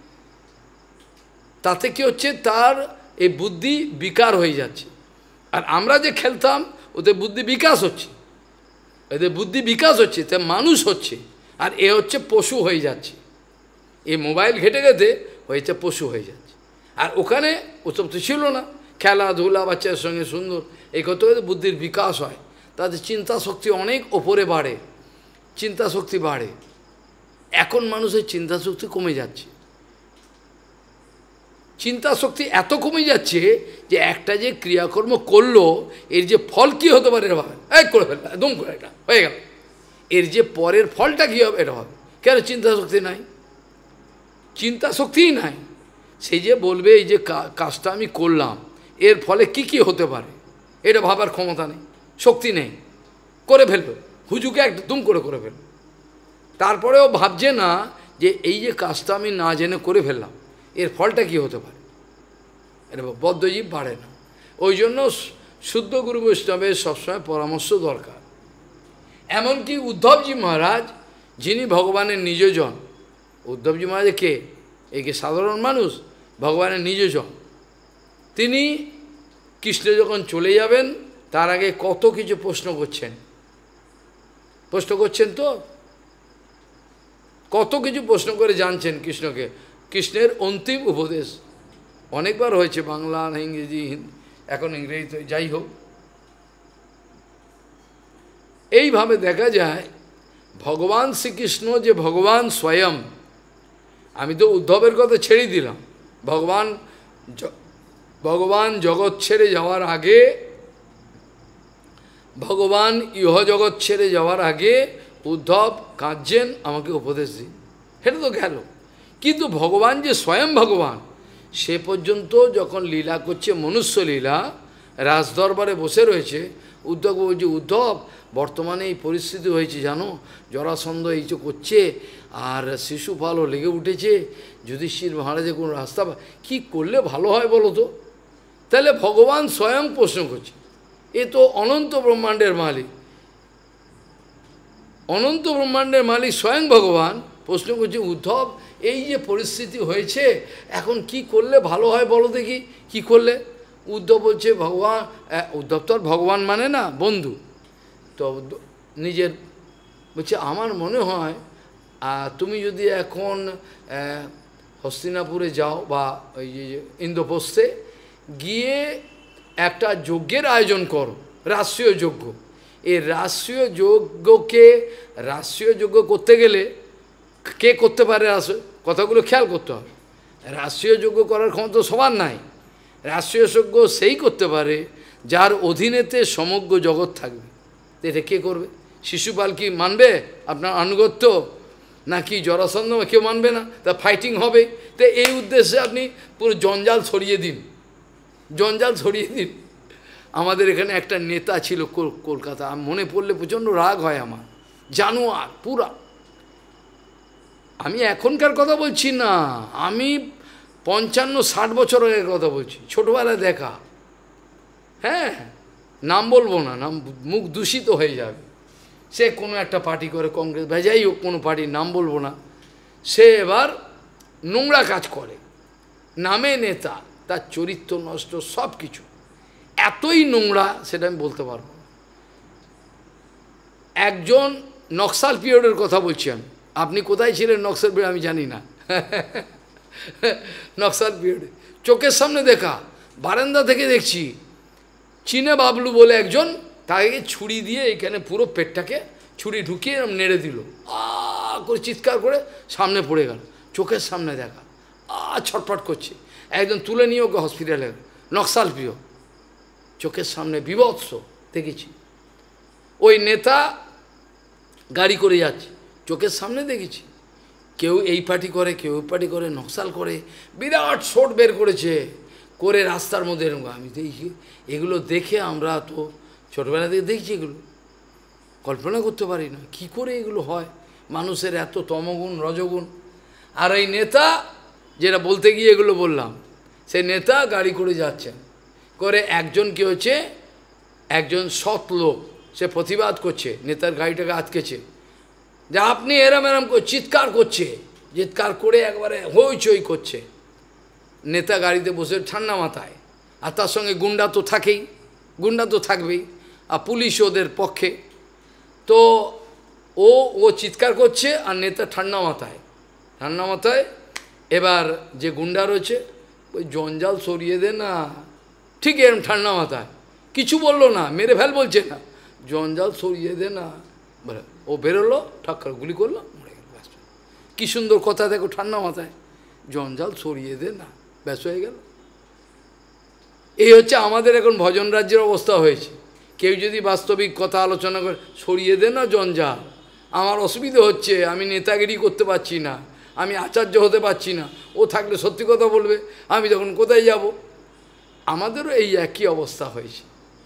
তাতে কি হচ্ছে, তার এই বুদ্ধি বিকার হয়ে যাচ্ছে। আর আমরা যে খেলতাম, ওদের বুদ্ধি বিকাশ হচ্ছে, এদের বুদ্ধি বিকাশ হচ্ছে, তা মানুষ হচ্ছে। আর এ হচ্ছে পশু হয়ে যাচ্ছে, এই মোবাইল ঘেটে ঘেটে হয়েছে পশু হয়ে যাচ্ছে। আর ওখানে ওসব তো ছিল না, খেলাধুলা বাচ্চার সঙ্গে সুন্দর, এই করতে করতে বুদ্ধির বিকাশ হয়, তাদের চিন্তা শক্তি অনেক ওপরে বাড়ে, চিন্তা শক্তি বাড়ে। এখন মানুষের চিন্তা শক্তি কমে যাচ্ছে, চিন্তা শক্তি এত কমে যাচ্ছে যে একটা যে ক্রিয়াকর্ম করলো, এর যে ফল কী হতে পারে এটা ভাবে, এই করে ফেলবে একদম করে, এটা হয়ে গেল, এর যে পরের ফলটা কী হবে এটা হবে। কেন? চিন্তা শক্তি নাই, চিন্তা শক্তিই নাই। সেই যে বলবে এই যে কাজটা আমি করলাম, এর ফলে কি কি হতে পারে, এটা ভাবার ক্ষমতা নেই, শক্তি নেই, করে ফেলবে, হুজুকে একদম করে ফেলবে। তারপরেও ভাবছে না যে এই যে কাজটা আমি না জেনে করে ফেললাম, এর ফলটা কি হতে পারে, এটা বদ্ধজীব বাড়ে না। ওই জন্য শুদ্ধ গুরু বৈষ্ণবের সবসময় পরামর্শ দরকার। এমনকি উদ্ধবজি মহারাজ, যিনি ভগবানের নিজজন, উদ্ধবজি মহারাজ কে? একে সাধারণ মানুষ, ভগবানের নিজজন। তিনি কৃষ্ণ যখন চলে যাবেন তার আগে কত কিছু প্রশ্ন করছেন তো, কত কিছু প্রশ্ন করে জানছেন কৃষ্ণকে। কৃষ্ণের অন্তিম উপদেশ অনেকবার হয়েছে, বাংলা, ইংরেজি, এখন ইংরেজি তো যাই হোক। এইভাবে দেখা যায় ভগবান শ্রীকৃষ্ণ যে ভগবান স্বয়ং, আমি তো উদ্ধবের কথা ছেড়ে দিলাম, ভগবান জগৎ ছেড়ে যাওয়ার আগে, ভগবান ইহ জগৎ ছেড়ে যাওয়ার আগে উদ্ধব কাঁদছেন, আমাকে উপদেশ দিন, সেটা তো গেল। কিন্তু ভগবান যে স্বয়ং ভগবান, সে পর্যন্ত যখন লীলা করছে, মনুষ্য লীলা, রাজদরবারে বসে রয়েছে, উদ্ধব বলছে, উদ্ধব বর্তমানে এই পরিস্থিতি হয়েছে জানো, জরাসন্ধ এই যে করছে, আর শিশুপালও লেগে উঠেছে, যুধিষ্ঠির মহারাজের কোনো রাস্তা কি করলে ভালো হয় বলো তো। তাহলে ভগবান স্বয়ং প্রশ্ন করছে, এ তো অনন্ত ব্রহ্মাণ্ডের মালিক, অনন্ত ব্রহ্মাণ্ডের মালিক স্বয়ং ভগবান প্রশ্ন করছে, উদ্ধব এই যে পরিস্থিতি হয়েছে, এখন কি করলে ভালো হয় বলো দেখি, কি করলে? উদ্ধব বলছে, ভগবান, উদ্ধব তো আর ভগবান মানে না, বন্ধু। তো নিজের বলছে, আমার মনে হয় তুমি যদি এখন হস্তিনাপুরে যাও বা ওই যে ইন্দ্রপ্রস্থে গিয়ে একটা যজ্ঞের আয়োজন করো, রাষ্ট্রীয় যজ্ঞ। এই রাষ্ট্রীয় যজ্ঞ করতে গেলে কে করতে পারে, কথাগুলো খেয়াল করতে হবে। রাষ্ট্রীয় যজ্ঞ করার ক্ষমতা সবার নাই, রাষ্ট্রীয়জ্ঞ সেই করতে পারে যার অধীনেতে সমগ্র জগৎ থাকবে। এটা কে করবে? শিশুপাল কি মানবে আপনার আনুগত্য? নাকি জরাসন্ধ কেউ মানবে না? তা ফাইটিং হবে। তো এই উদ্দেশ্যে আপনি পুরো জঞ্জাল ছড়িয়ে দিন, জঞ্জাল ছড়িয়ে দিন। আমাদের এখানে একটা নেতা ছিল কলকাতা, মনে পড়লে প্রচণ্ড রাগ হয় আমার, জানোয়ার পুরা। আমি এখনকার কথা বলছি না, আমি 55-60 বছর আগের কথা বলছি, ছোটবেলায় দেখা। হ্যাঁ, নাম বলবো না, নাম মুখ দূষিত হয়ে যাবে। সে কোনো একটা পার্টি করে, কংগ্রেস বা যাই হোক কোনো পার্টির নাম বলবো না। সে এবার নোংরা কাজ করে, নামে নেতা, তার চরিত্র নষ্ট, সব কিছু এতই নোংরা সেটা আমি বলতে পারবো না। একজন নকশাল পিরিয়ডের কথা বলছি আমি, আপনি কোথায় ছিলেন নকশাল পিরিয়ড আমি জানি না। নকশাল পিরিয়ডে চোখের সামনে দেখা, বারান্দা থেকে দেখছি, চিনে বাবলু বলে একজন, তাকে ছুরি দিয়ে এখানে পুরো পেটটাকে ছুরি ঢুকিয়ে নেড়ে দিল, করে চিৎকার করে সামনে পড়ে গেল, চোখের সামনে দেখা, ছটফট করছে। একদম তুলে নিয়ে ওকে হসপিটালে, নকশাল প্রিয়, চোখের সামনে বিভৎস দেখেছি। ওই নেতা গাড়ি করে যাচ্ছে, চোখের সামনে দেখেছি। কেউ এই পার্টি করে, কেউ ওই পার্টি করে, নকশাল করে, বিরাট শোট বের করেছে, করে রাস্তার মধ্যে এরকম। আমি দেখি এগুলো দেখে, আমরা তো ছোটোবেলা থেকে দেখছি, এগুলো কল্পনা করতে পারি না কি করে এগুলো হয়, মানুষের এত তমগুণ রজগুণ। আর এই নেতা যেটা বলতে গিয়ে এগুলো বললাম, সেই নেতা গাড়ি করে যাচ্ছেন, করে একজন কি হচ্ছে, একজন সৎ লোক, সে প্রতিবাদ করছে, নেতার গাড়িটাকে আটকেছে, যে আপনি এরম এরম করে চিৎকার করছে, চিৎকার করে একবারে হইচই করছে। নেতা গাড়িতে বসে ঠান্ডা মাথায়, আর তার সঙ্গে গুন্ডা তো থাকেই, গুন্ডা তো থাকবেই, আর পুলিশ ওদের পক্ষে। তো ও চিৎকার করছে, আর নেতা ঠান্ডা মাথায়, ঠান্ডা মাথায়। এবার যে গুন্ডা রয়েছে, ওই জঞ্জাল সরিয়ে দে না, ঠিক এরম ঠান্ডা মাথায়, কিছু বললো না, মেরে ফেল বলছে না, জঞ্জাল সরিয়ে দে না। বলে ও বেরোলো, ঠাক্কার গুলি করলো, মরে গেল, ব্যাস। কী সুন্দর কথা দেখো, ঠান্ডা মাথায়, জঞ্জাল সরিয়ে দে না, ব্যাস হয়ে গেল। এই হচ্ছে আমাদের এখন ভজন রাজ্যের অবস্থা হয়েছে। কেউ যদি বাস্তবিক কথা আলোচনা করে, সরিয়ে দে না জঞ্জাল, আমার অসুবিধে হচ্ছে, আমি নেতাগিরি করতে পারছি না, আমি আচার্য হতে পারছি না। ও থাকলে সত্যি কথা বলবে, আমি তখন কোথায় যাব? আমাদেরও এই একই অবস্থা হয়েছে,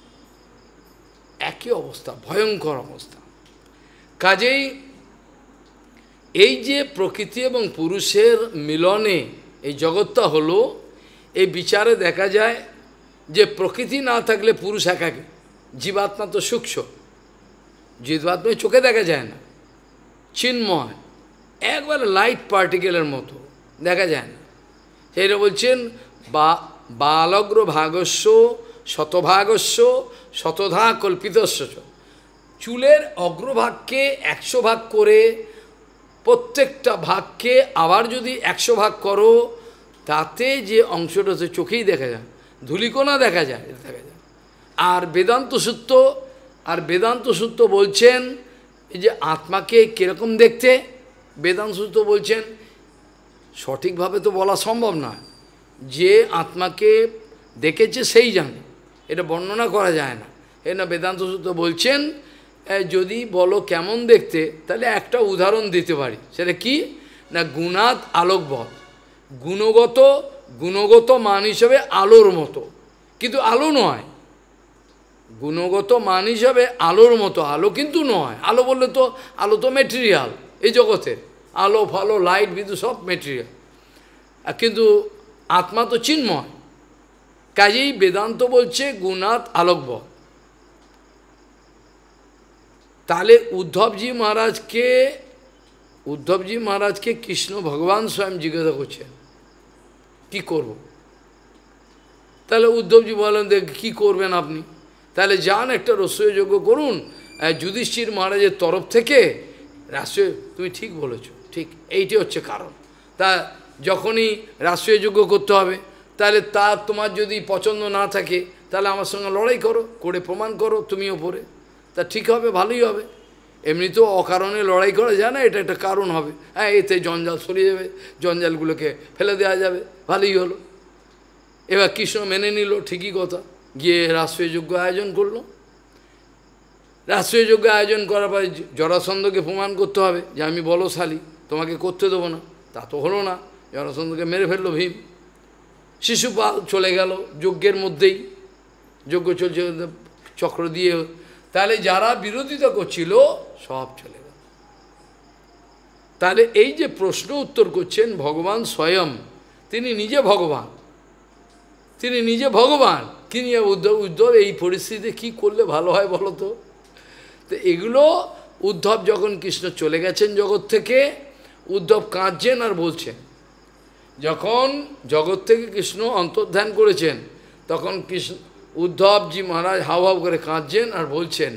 একই অবস্থা, ভয়ঙ্কর অবস্থা। কাজেই এই যে প্রকৃতি এবং পুরুষের মিলনে এই জগৎটা হলো, এই বিচারে দেখা যায় যে প্রকৃতি না থাকলে পুরুষ একাকে, জীবাত্মা তো সূক্ষ্ম, জীবাত্মা চোখে দেখা যায় না, চিন্ময়, একবারে লাইট পার্টিকেলের মতো দেখা যায় না। সেইটা বলছেন বালগ্র ভাগস্য শতভাগস্য শতধা কল্পিতস্য। চুলের অগ্রভাগকে 100 ভাগ করে, প্রত্যেকটা ভাগকে আবার যদি 100 ভাগ করো, তাতে যে অংশটা হচ্ছে চোখেই দেখা যায়, ধূলিকণা দেখা যায়, দেখা যায়। আর বেদান্ত সূত্র বলছেন এই যে আত্মাকে কীরকম দেখতে, বেদান্ত সূত্র বলছেন সঠিকভাবে তো বলা সম্ভব নয়, যে আত্মাকে দেখেছে সেই জানে, এটা বর্ণনা করা যায় না। এর না বেদান্ত সূত্র বলছেন, যদি বলো কেমন দেখতে, তাহলে একটা উদাহরণ দিতে পারি। সেটা কি না, গুণাত আলোকবৎ, গুণগত মান হিসাবে আলোর মতো, কিন্তু আলো নয়। গুণগত মান হিসাবে আলোর মতো, আলো কিন্তু নয়। আলো বললে তো, আলো তো মেটেরিয়াল, এই জগতের আলো ফালো লাইট বিদ্যুৎ সব মেটেরিয়াল, কিন্তু আত্মা তো চিন্ময়। কাজেই বেদান্ত বলছে গুণাত আলোকবৎ। তাহলে উদ্ধবজি মহারাজকে কৃষ্ণ ভগবান স্বয়ং জিজ্ঞাসা করছেন কি করব। তাহলে উদ্ধবজি বলেন, দেখ কী করবেন আপনি, তাহলে যান একটা রাষ্ট্রযজ্ঞ করুন যুধিষ্ঠির মহারাজের তরফ থেকে। রাষ্ট্রীয়, তুমি ঠিক বলেছ, ঠিক এইটি হচ্ছে কারণ। তা যখনই রাষ্ট্রযজ্ঞ করতে হবে, তাহলে তা তোমার যদি পছন্দ না থাকে, তাহলে আমার সঙ্গে লড়াই করো, করে প্রমাণ করো তুমি ওপরে, তা ঠিক হবে, ভালোই হবে। এমনি তো অকারণে লড়াই করা যায় না, এটা একটা কারণ হবে, হ্যাঁ এতে জঞ্জাল সরিয়ে যাবে, জঞ্জালগুলোকে ফেলে দেওয়া যাবে, ভালোই হলো। এবার কৃষ্ণ মেনে নিল, ঠিকই কথা, গিয়ে রাষ্ট্রীয় যজ্ঞ আয়োজন করলো। রাষ্ট্রীয় যজ্ঞ আয়োজন করার পরে জরাসন্ধকে প্রমাণ করতে হবে যে আমি বলশালী, তোমাকে করতে দেবো না। তা তো হলো না, জরাসন্ধকে মেরে ফেললো ভীম। শিশুপাল চলে গেল যজ্ঞের মধ্যেই, যজ্ঞ চলছে চক্র দিয়ে, তাহলে যারা বিরোধিতা করছিল সব চলে গেল। তাহলে এই যে প্রশ্ন উত্তর করছেন ভগবান স্বয়ং, তিনি নিজে ভগবান, তিনি নিজে ভগবান, কি নিয়ে উদ্ধব এই পরিস্থিতিতে কী করলে ভালো হয় বলো তো? তো এগুলো উদ্ধব যখন কৃষ্ণ চলে গেছেন জগৎ থেকে, উদ্ধব কাঁদছেন আর বলছেন, যখন জগৎ থেকে কৃষ্ণ অন্তর্ধান করেছেন তখন কৃষ্ণ উদ্ধবজি মহারাজ হাউ হাউ করে কাঁদছেন আর বলছেন,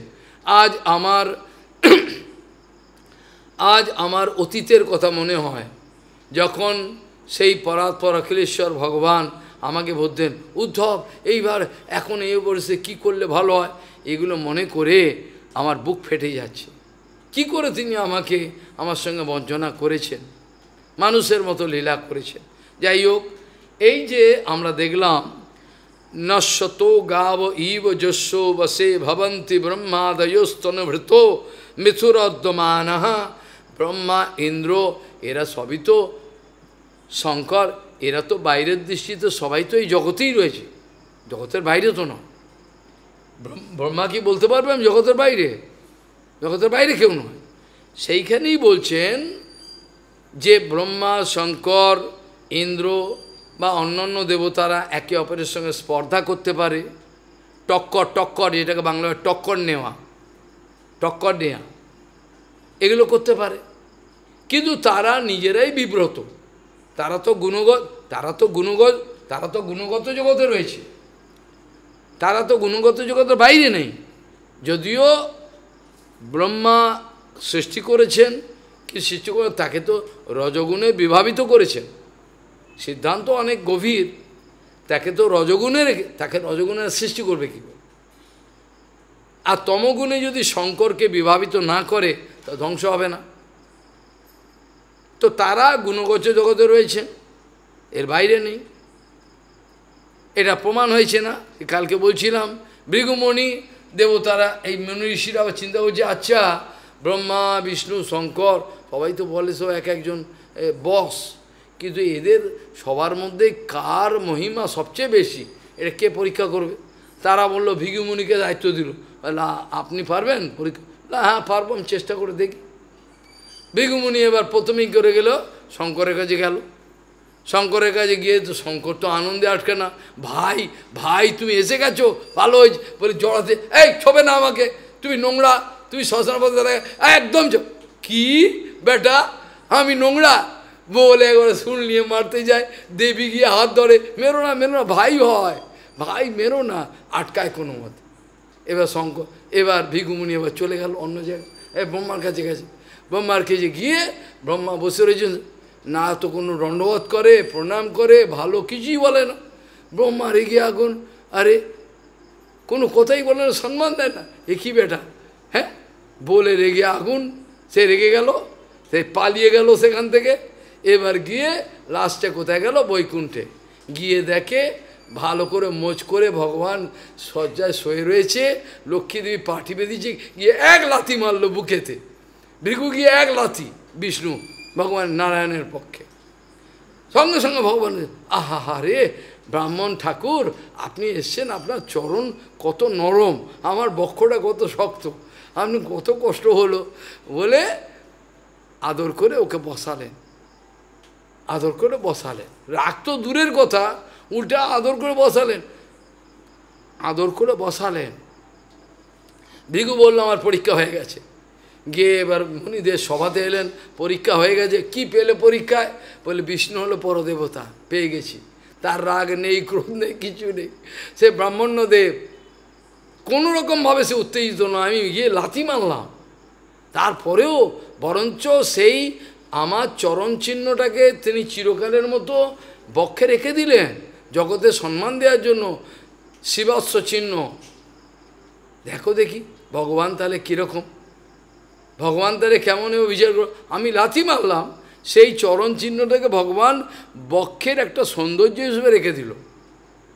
আজ আমার অতীতের কথা মনে হয়, যখন সেই পরাৎপর অখিলেশ্বর ভগবান আমাকে বলতেন, উদ্ধব এইবার এখন এই পরিস্থিতি কী করলে ভালো হয়, এগুলো মনে করে আমার বুক ফেটে যাচ্ছে। কি করে তিনি আমাকে আমার সঙ্গে বঞ্চনা করেছেন, মানুষের মতো লীলা করেছেন। যাই হোক, এই যে আমরা দেখলাম, নশ্বত গাব ইব যস্য বসে ভবন্তি ব্রহ্মাদয়স্তনভৃত মিথুরদ্যমান, ব্রহ্মা ইন্দ্র এরা সবই তো শঙ্কর, এরা তো বাইরের দৃষ্টিতে সবাই তো এই জগতেই রয়েছে, জগতের বাইরে তো নয়। ব্রহ্মা কি বলতে পারবে আমি জগতের বাইরে? জগতের বাইরে কেউ নয়। সেইখানেই বলছেন যে ব্রহ্মা, শঙ্কর, ইন্দ্র বা অন্যান্য দেবতারা একে অপরের সঙ্গে স্পর্ধা করতে পারে, টক্কর যেটাকে বাংলায় টক্কর নেওয়া, এগুলো করতে পারে, কিন্তু তারা নিজেরাই বিব্রত। তারা তো গুণগত জগতে রয়েছে, তারা তো গুণগত জগতের বাইরে নেই। যদিও ব্রহ্মা সৃষ্টি করেছেন, কি সৃষ্টি করে তাকে তো রজগুণে বিভাবিত করেছেন, সিদ্ধান্ত অনেক গভীর, তাকে তো রজগুণে রেখে, তাকে রজগুণের সৃষ্টি করবে কী করে? আর তমগুণে যদি শঙ্করকে বিভাবিত না করে তা ধ্বংস হবে না। তো তারা গুণগত জগতে রয়েছে, এর বাইরে নেই, এটা প্রমাণ হয়েছে না? কালকে বলছিলাম ভৃগুমণি দেবতারা, এই মনি ঋষিরা চিন্তা করছে, আচ্ছা ব্রহ্মা, বিষ্ণু, শঙ্কর সবাই তো বলে সব এক একজন বস, কিন্তু এদের সবার মধ্যে কার মহিমা সবচেয়ে বেশি, এটা কে পরীক্ষা করবে? তারা বললো, ভৃগুমণিকে দায়িত্ব দিল, আপনি পারবেন পরীক্ষা? হ্যাঁ পারবো, আমি চেষ্টা করে দেখি। ভৃগুমণি এবার প্রথমেই করে গেল শঙ্করের কাছে গেল। শঙ্করের কাছে গিয়ে তো শঙ্কর তো আনন্দে আটকে না, ভাই তুমি এসে গেছো, ভালো হয়েছে বলে জড়াতে, এই ছবে না আমাকে, তুমি নোংরা, তুমি শ্মশান পথে একদম কি বেটা আমি নোংরা বলে একবারে শুন নিয়ে মারতে যায়। দেবী গিয়ে হাত ধরে, মেরো না, ভাই হয়, ভাই মেরো না, আটকায় কোনো মতে। এবার ভৃগুমণি এবার চলে গেল অন্য জায়গায়, ব্রহ্মার কাছে গেছে। ব্রহ্মার কাছে গিয়ে ব্রহ্মা বসে রয়েছে, না তো কোনো দণ্ডবোধ করে, প্রণাম করে, ভালো কিছুই বলে না। ব্রহ্মা রেগে আগুন, আরে কোনো কথাই বলে না, সম্মান দেয় না, এ কি বেটা, হ্যাঁ বলে রেগে আগুন। সে রেগে গেল, সে পালিয়ে গেল সেখান থেকে। এবার গিয়ে লাস্টে কোথায় গেল? বৈকুণ্ঠে গিয়ে দেখে ভালো করে মোচ করে ভগবান শয্যায় শুয়ে রয়েছে, লক্ষ্মী দেবী পাঠি বেঁধেছে, গিয়ে এক লাথি মারল বুকেতে। ভৃগু গিয়ে এক লাথি, বিষ্ণু ভগবান নারায়ণের পক্ষে, সঙ্গে সঙ্গে ভগবান, আহা রে ব্রাহ্মণ ঠাকুর আপনি এসছেন, আপনার চরণ কত নরম, আমার বক্ষটা কত শক্ত, আপনি কত কষ্ট হলো বলে আদর করে ওকে বসালেন, রাগ তো দূরের কথা, উল্টা আদর করে বসালেন। ভৃগু বলল, আমার পরীক্ষা হয়ে গেছে। গিয়ে এবার মুনিদের সভাতে এলেন, পরীক্ষা হয়ে গেছে। কি পেলে পরীক্ষায়? বলে বিষ্ণু হলো পরদেবতা, পেয়ে গেছি। তার রাগ নেই, ক্রোধ নেই, কিছু নেই। সে ব্রাহ্মণ্যদেব কোনো রকমভাবে সে উত্তেজিত নয়, আমি গিয়ে লাথি মারলাম। তারপরেও বরঞ্চ সেই আমার চরণ চিহ্নটাকে তিনি চিরকালের মতো বক্ষে রেখে দিলেন, জগতে সম্মান দেওয়ার জন্য, শিবস্ব চিহ্ন। দেখো দেখি ভগবান তাহলে কীরকম, ভগবান তাহলে কেমন বিচার করো। আমি লাথি মারলাম, সেই চরণ চিহ্নটাকে ভগবান বক্ষের একটা সৌন্দর্য হিসেবে রেখে দিল।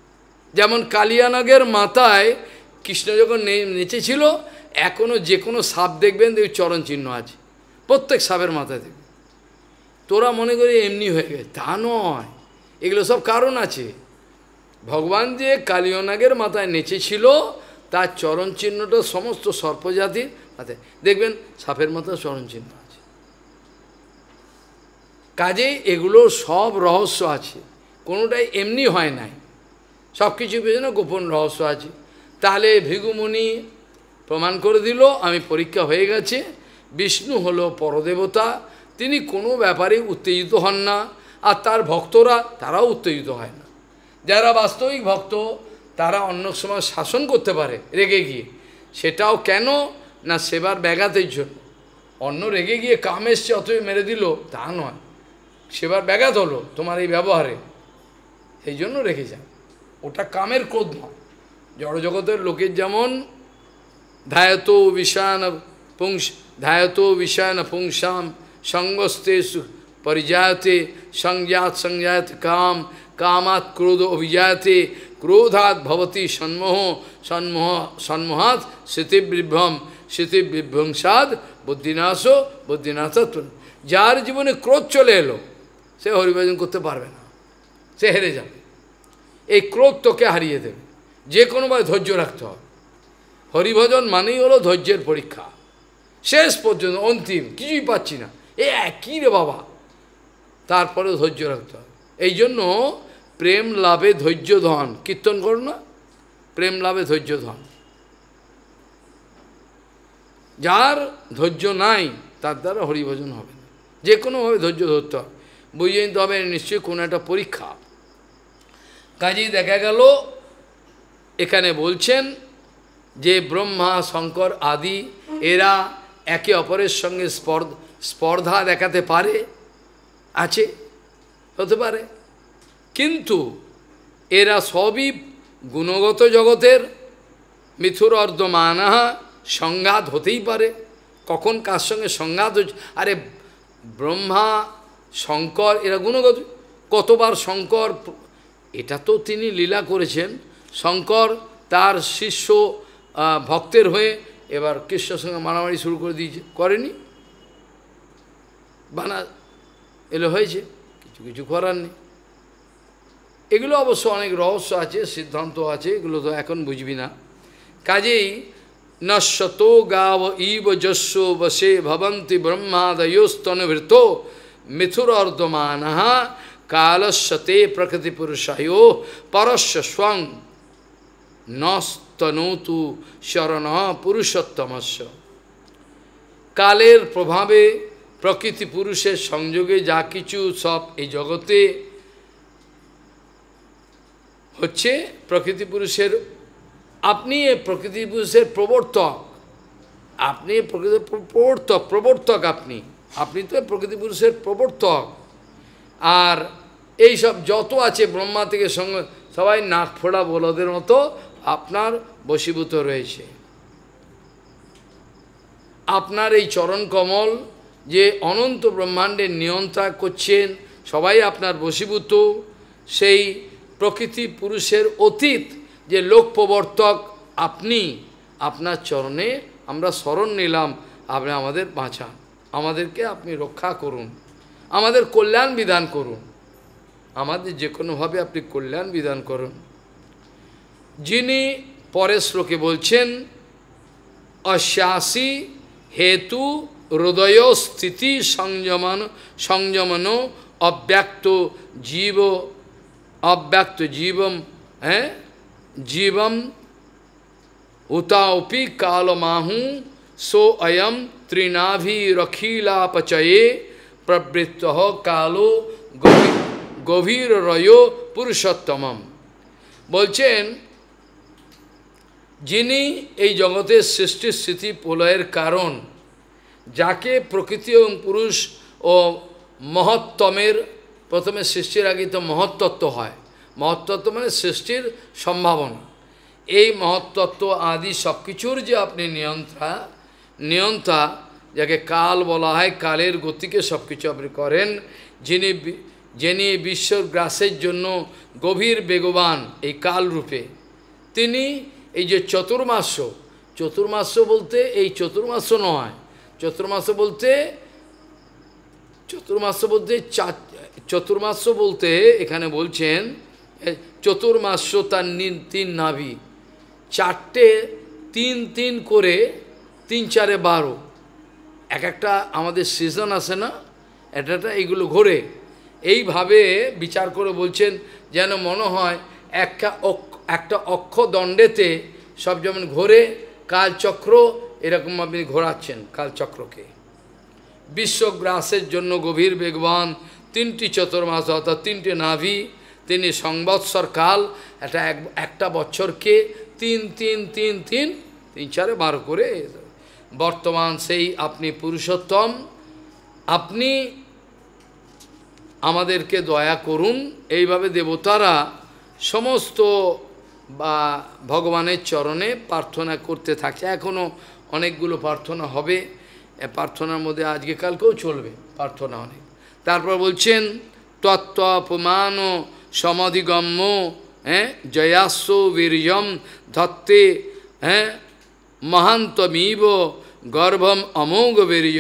যেমন কালিয়ানগের মাথায় কৃষ্ণ যখন নেচেছিল, এখনও যে কোনো সাপ দেখবেন চরণ চিহ্ন আছে, প্রত্যেক সাপের মাথায় দেখবেন। তোরা মনে করি এমনি হয়ে গেছে, তা নয়, এগুলো সব কারণ আছে। ভগবান যে কালিয়ানগের মাথায় নেচেছিল, তার চরণ চিহ্নটা সমস্ত সর্পজাতির মাথায় দেখবেন, সাপের মাথায় চরণ চিহ্ন আছে। কাজে এগুলোর সব রহস্য আছে, কোনোটাই এমনি হয় নাই, সব কিছুর পেছনে গোপন রহস্য আছে। তাহলে ভৃগুমুনি প্রমাণ করে দিল, আমি পরীক্ষা হয়ে গেছে, বিষ্ণু হলো পরদেবতা, তিনি কোনো ব্যাপারে উত্তেজিত হন না, আর তার ভক্তরা তারাও উত্তেজিত হয় না। যারা বাস্তবিক ভক্ত তারা অন্য সময় শাসন করতে পারে রেগে গিয়ে, সেটাও কেন না সেবার ব্যাঘাতের জন্য। অন্য রেগে গিয়ে কাম এসছে অতই মেরে দিল, তা নয়, সেবার ব্যাঘাত হলো তোমার এই ব্যবহারে, এই জন্য রেখে যান, ওটা কামের ক্রোধ নয়। জড়জগতের লোকের যেমন ধ্যায়ত বিষয়ান পুংসাম সঙ্গস্তে পরিজায়তে সংজাত কাম কামাৎ ক্রোধ অভিজায়তে ক্রোধাৎ ভবতি সন্মোহাৎ স্মৃতিবিভ্রংসাদ বুদ্ধিনাশ। যার জীবনে ক্রোধ চলে এলো, সে হরিভজন করতে পারবে না, সে হেরে যাবে। এই ক্রোধ তোকে হারিয়ে দেবে, যে কোনোভাবে ধৈর্য রাখতে হবে। হরিভজন মানেই হলো ধৈর্যের পরীক্ষা, শেষ পর্যন্ত অন্তিম, কিছুই পাচ্ছি না, এ একই রে বাবা, তারপরে ধৈর্য রাখতে হবে। এই জন্য প্রেম লাভে ধৈর্য ধন, কীর্তন করো না, প্রেম লাভে ধৈর্য ধন। যার ধৈর্য নাই তার দ্বারা হরিভজন হবে না, যে কোনোভাবে ধৈর্য ধরতে হবে, বুঝে নিতে হবে নিশ্চয়ই কোনো একটা পরীক্ষা। কাজেই দেখা গেল এখানে বলছেন যে ব্রহ্মা শঙ্কর আদি এরা একে অপরের সঙ্গে স্পর্ধা দেখাতে পারে, আছে, হতে পারে, কিন্তু এরা সবই গুণগত জগতের মিথুর অর্ধমানাহা, সংঘাত হতেই পারে, কখন কার সঙ্গে সংঘাত হচ্ছে। আরে ব্রহ্মা শঙ্কর এরা গুণগত, কতবার শঙ্কর, এটা তো তিনি লীলা করেছেন, শঙ্কর তার শিষ্য ভক্তের হয়ে এবার কৃষ্ণের সঙ্গে মারামারি শুরু করে দিয়েছে, করেনি, বানা এলো হয়েছে, কিছু করার নেই। এগুলো অবশ্য অনেক রহস্য আছে, সিদ্ধান্ত আছে, এগুলো তো এখন বুঝবি না। কাজেই নশ্বত গাব ইব যস্য বসে ভবন্তি ব্রহ্মাদয়োস্তনভৃত মিথুর অর্ধমানঃ কালস্যতে প্রকৃতি পুরুষায়ো পরস্য স্বং নস্তনৌতু শরণ পুরুষোত্তমস্য। কালের প্রভাবে প্রকৃতি পুরুষের সংযোগে যা কিছু সব এই জগতে হচ্ছে, প্রকৃতি পুরুষের, আপনি এই প্রকৃতি পুরুষের প্রবর্তক, আপনি প্রকৃতি প্রবর্তক, আপনি তো প্রকৃতি পুরুষের প্রবর্তক। আর এই সব যত আছে ব্রহ্মা থেকে সঙ্গে সবাই নাক ফোড়া বলদের মতো আপনার বশীভূত রয়েছে। আপনার এই চরণ কমল যে অনন্ত ব্রহ্মাণ্ডের নিয়ন্ত্রণ করছেন, সবাই আপনার বশীভূত। সেই প্রকৃতি পুরুষের অতীত যে লোক প্রবর্তক আপনি, আপনার চরণে আমরা শরণ নিলাম, আপনি আমাদের বাঁচান, আমাদেরকে আপনি রক্ষা করুন, আমাদের কল্যাণ বিধান করুন, আমাদের যে কোনোভাবে আপনি কল্যাণ বিধান করুন। যিনি পরের শ্লোকে বলছেন অশ্বাসী হেতু হৃদয় স্থিতি সংযমন অব্যক্ত জীবম জীবম উতাপি কালমাহু সো অয়ম ত্রিনাভিরখিলাপচয়ে প্রবৃত্ত কালো গভীর রয় পুরুষোত্তমম। বলছেন যিনি এই জগতের সৃষ্টি স্থিতি প্রলয়ের কারণ, যাকে প্রকৃতি এবং পুরুষ ও মহত্তমের, প্রথমে সৃষ্টির আগে তো মহত্তত্ত্ব হয়, মহত্তত্ত্ব মানে সৃষ্টির সম্ভাবনা, এই মহত্তত্ত্ব আদি সব কিছুর যে আপনি নিয়ন্ত্রা, যাকে কাল বলা হয়, কালের গতিকে সব কিছু আপনি করেন, যিনি যিনি বিশ্বর গ্রাসের জন্য গভীর বেগবান এই কালরূপে, তিনি এই যে চতুর্মাস্য, চতুর্মাস্য বলতে এই চতুর্মাস্য নয়, চতুর্মাস্য বলতে চতুর্মাস্য বলতে এখানে বলছেন চতুর্মাস্য তার তিন নাভি, চারটে তিন তিন করে, তিন চারে 12, এক একটা আমাদের সিজন আসে না, এটা এইগুলো ঘোরে, এইভাবে বিচার করে বলছেন যেন মনে হয় একটা অক্ষদণ্ডেতে সব যেমন ঘোরে কালচক্র, এরকম আপনি ঘোরাচ্ছেন কালচক্রকে। বিশ্বগ্রাসের জন্য গভীর বেগবান, তিনটি চতুর্মাস অর্থাৎ তিনটে নাভি, তিনি সংবৎসর কাল, একটা বছরকে তিন তিন তিন তিন তিন চারে 12 করে। বর্তমান সেই আপনি পুরুষোত্তম, আপনি আমাদেরকে দয়া করুন। এইভাবে দেবতারা সমস্ত বা ভগবানের চরণে প্রার্থনা করতে থাকছে। এখনও অনেকগুলো প্রার্থনা হবে, প্রার্থনার মধ্যে আজকে কালকেও চলবে প্রার্থনা অনেক। তারপর বলছেন তত্ত্বপমান সমাধিগম্য জয়াস্য বীর্যম ধত্তে মহান্তমিব গর্ভম অমোঘ বীর্য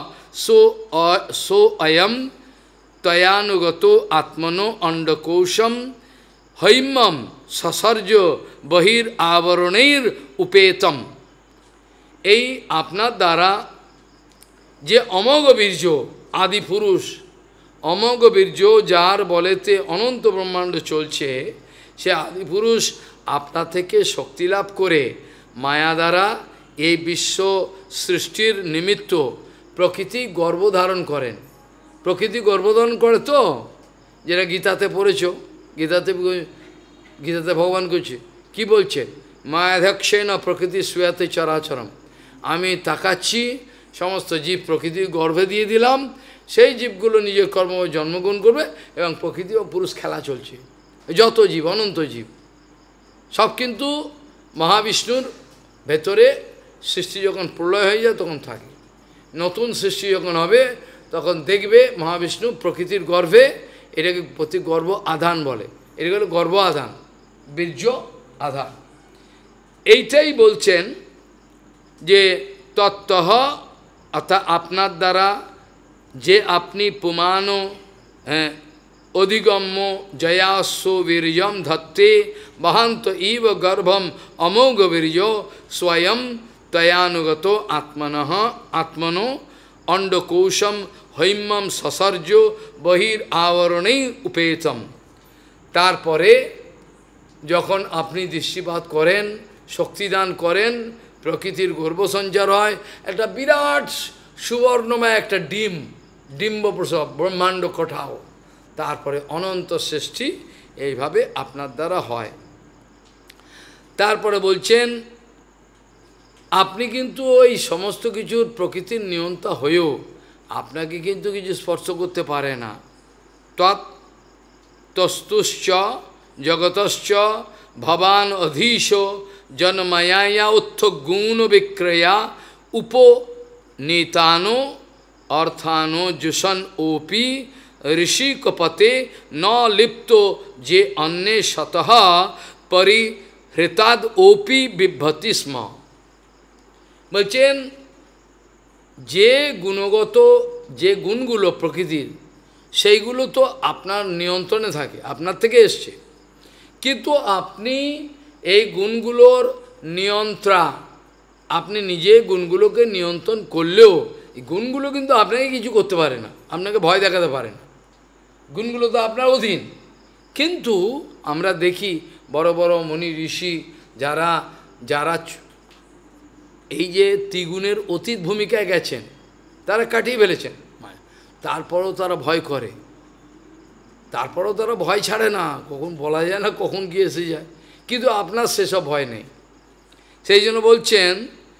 সো অয়ম তয়ানুগত আত্মনো অন্ডকোশম হৈমম সসর্জ বহির আবরণের উপেতম। এই আপনার দ্বারা যে অমোঘ বীর্য আদি পুরুষ, অমোঘ বীর্য যার বলেতে অনন্ত ব্রহ্মাণ্ড চলছে, সে আদি পুরুষ আপনা থেকে শক্তি লাভ করে মায়া দ্বারা এই বিশ্ব সৃষ্টির নিমিত্ত প্রকৃতি গর্ভধারণ করেন। প্রকৃতি গর্ভধারণ করে তো, যেটা গীতাতে পড়েছ, গীতাতে ভগবান করছে কি বলছে, মায়াধ্যক্ষেন প্রকৃতি শ্রেয়াতে চরাচরম। আমি তাকাচ্ছি, সমস্ত জীব প্রকৃতির গর্ভে দিয়ে দিলাম, সেই জীবগুলো নিজের কর্ম জন্মগ্রহণ করবে এবং প্রকৃতি ও পুরুষ খেলা চলছে। যত জীব, অনন্ত জীব সব কিন্তু মহাবিষ্ণুর ভেতরে। সৃষ্টি যখন প্রলয় হয়ে যায় তখন থাকে, নতুন সৃষ্টি যখন হবে তখন দেখবে মহাবিষ্ণু প্রকৃতির গর্ভে, এটাকে প্রতি গর্ভ আধান বলে, এটা হলো গর্ভ আধান, বীর্য আধান। এইটাই বলছেন যে তত্ত্বহ, অর্থাৎ আপনার দ্বারা যে আপনি পুমান অধিগম্য জয়াস্য বীর্যম ধত্তে বহান্ত ইব গর্ভম অমোঘ বীর্য স্বয়ং তয়ানুগত আত্মনো অন্ডকোশম হৈমম সসর্জ বহির আবরণেই উপেতম। তারপরে যখন আপনি দৃষ্টিপাত করেন, শক্তিদান করেন, প্রকৃতির গর্ভসঞ্চার হয়, একটা বিরাট সুবর্ণময় একটা ডিম্বপ্রসব ব্রহ্মাণ্ড কোঠাও, তারপরে অনন্ত সৃষ্টি এইভাবে আপনার দ্বারা হয়। তারপরে বলছেন আপনি কিন্তু ওই সমস্ত কিছুর প্রকৃতির নিয়ন্তা হয়েও আপনাকে কিন্তু কিছু স্পর্শ করতে পারে না। তস্তুশ্চ জগতশ্চ ভবান অধীশ জন্ময়া উত্থ গুণ বিক্রয়া উপনীতানো অর্থানো জুষন ওপি ঋষিকপতে ন লিপ্ত যে অন্যে শতঃ পরিহৃতাদ ওপি বিভ্রতি স্ম। বলছেন যে গুণগত যে গুণগুলো প্রকৃতির, সেইগুলো তো আপনার নিয়ন্ত্রণে থাকে, আপনার থেকে এসছে, কিন্তু আপনি এই গুণগুলোর নিয়ন্ত্রণ, আপনি নিজে গুণগুলোকে নিয়ন্ত্রণ করলেও এই গুণগুলো কিন্তু আপনাকে কিছু করতে পারে না, আপনাকে ভয় দেখাতে পারে না, গুণগুলো তো আপনার অধীন। কিন্তু আমরা দেখি বড় বড় মুনি ঋষি যারা যারা এই যে ত্রিগুণের অতীত ভূমিকায় গেছেন, তারা কাটিয়ে ফেলেছেন, তারপরেও তারা ভয় করে, তারপরেও তারা ভয় ছাড়ে না, কখন বলা যায় না কখন কি এসে যায়, কিন্তু আপনার সেসব ভয় নেই। সেই জন্য বলছেন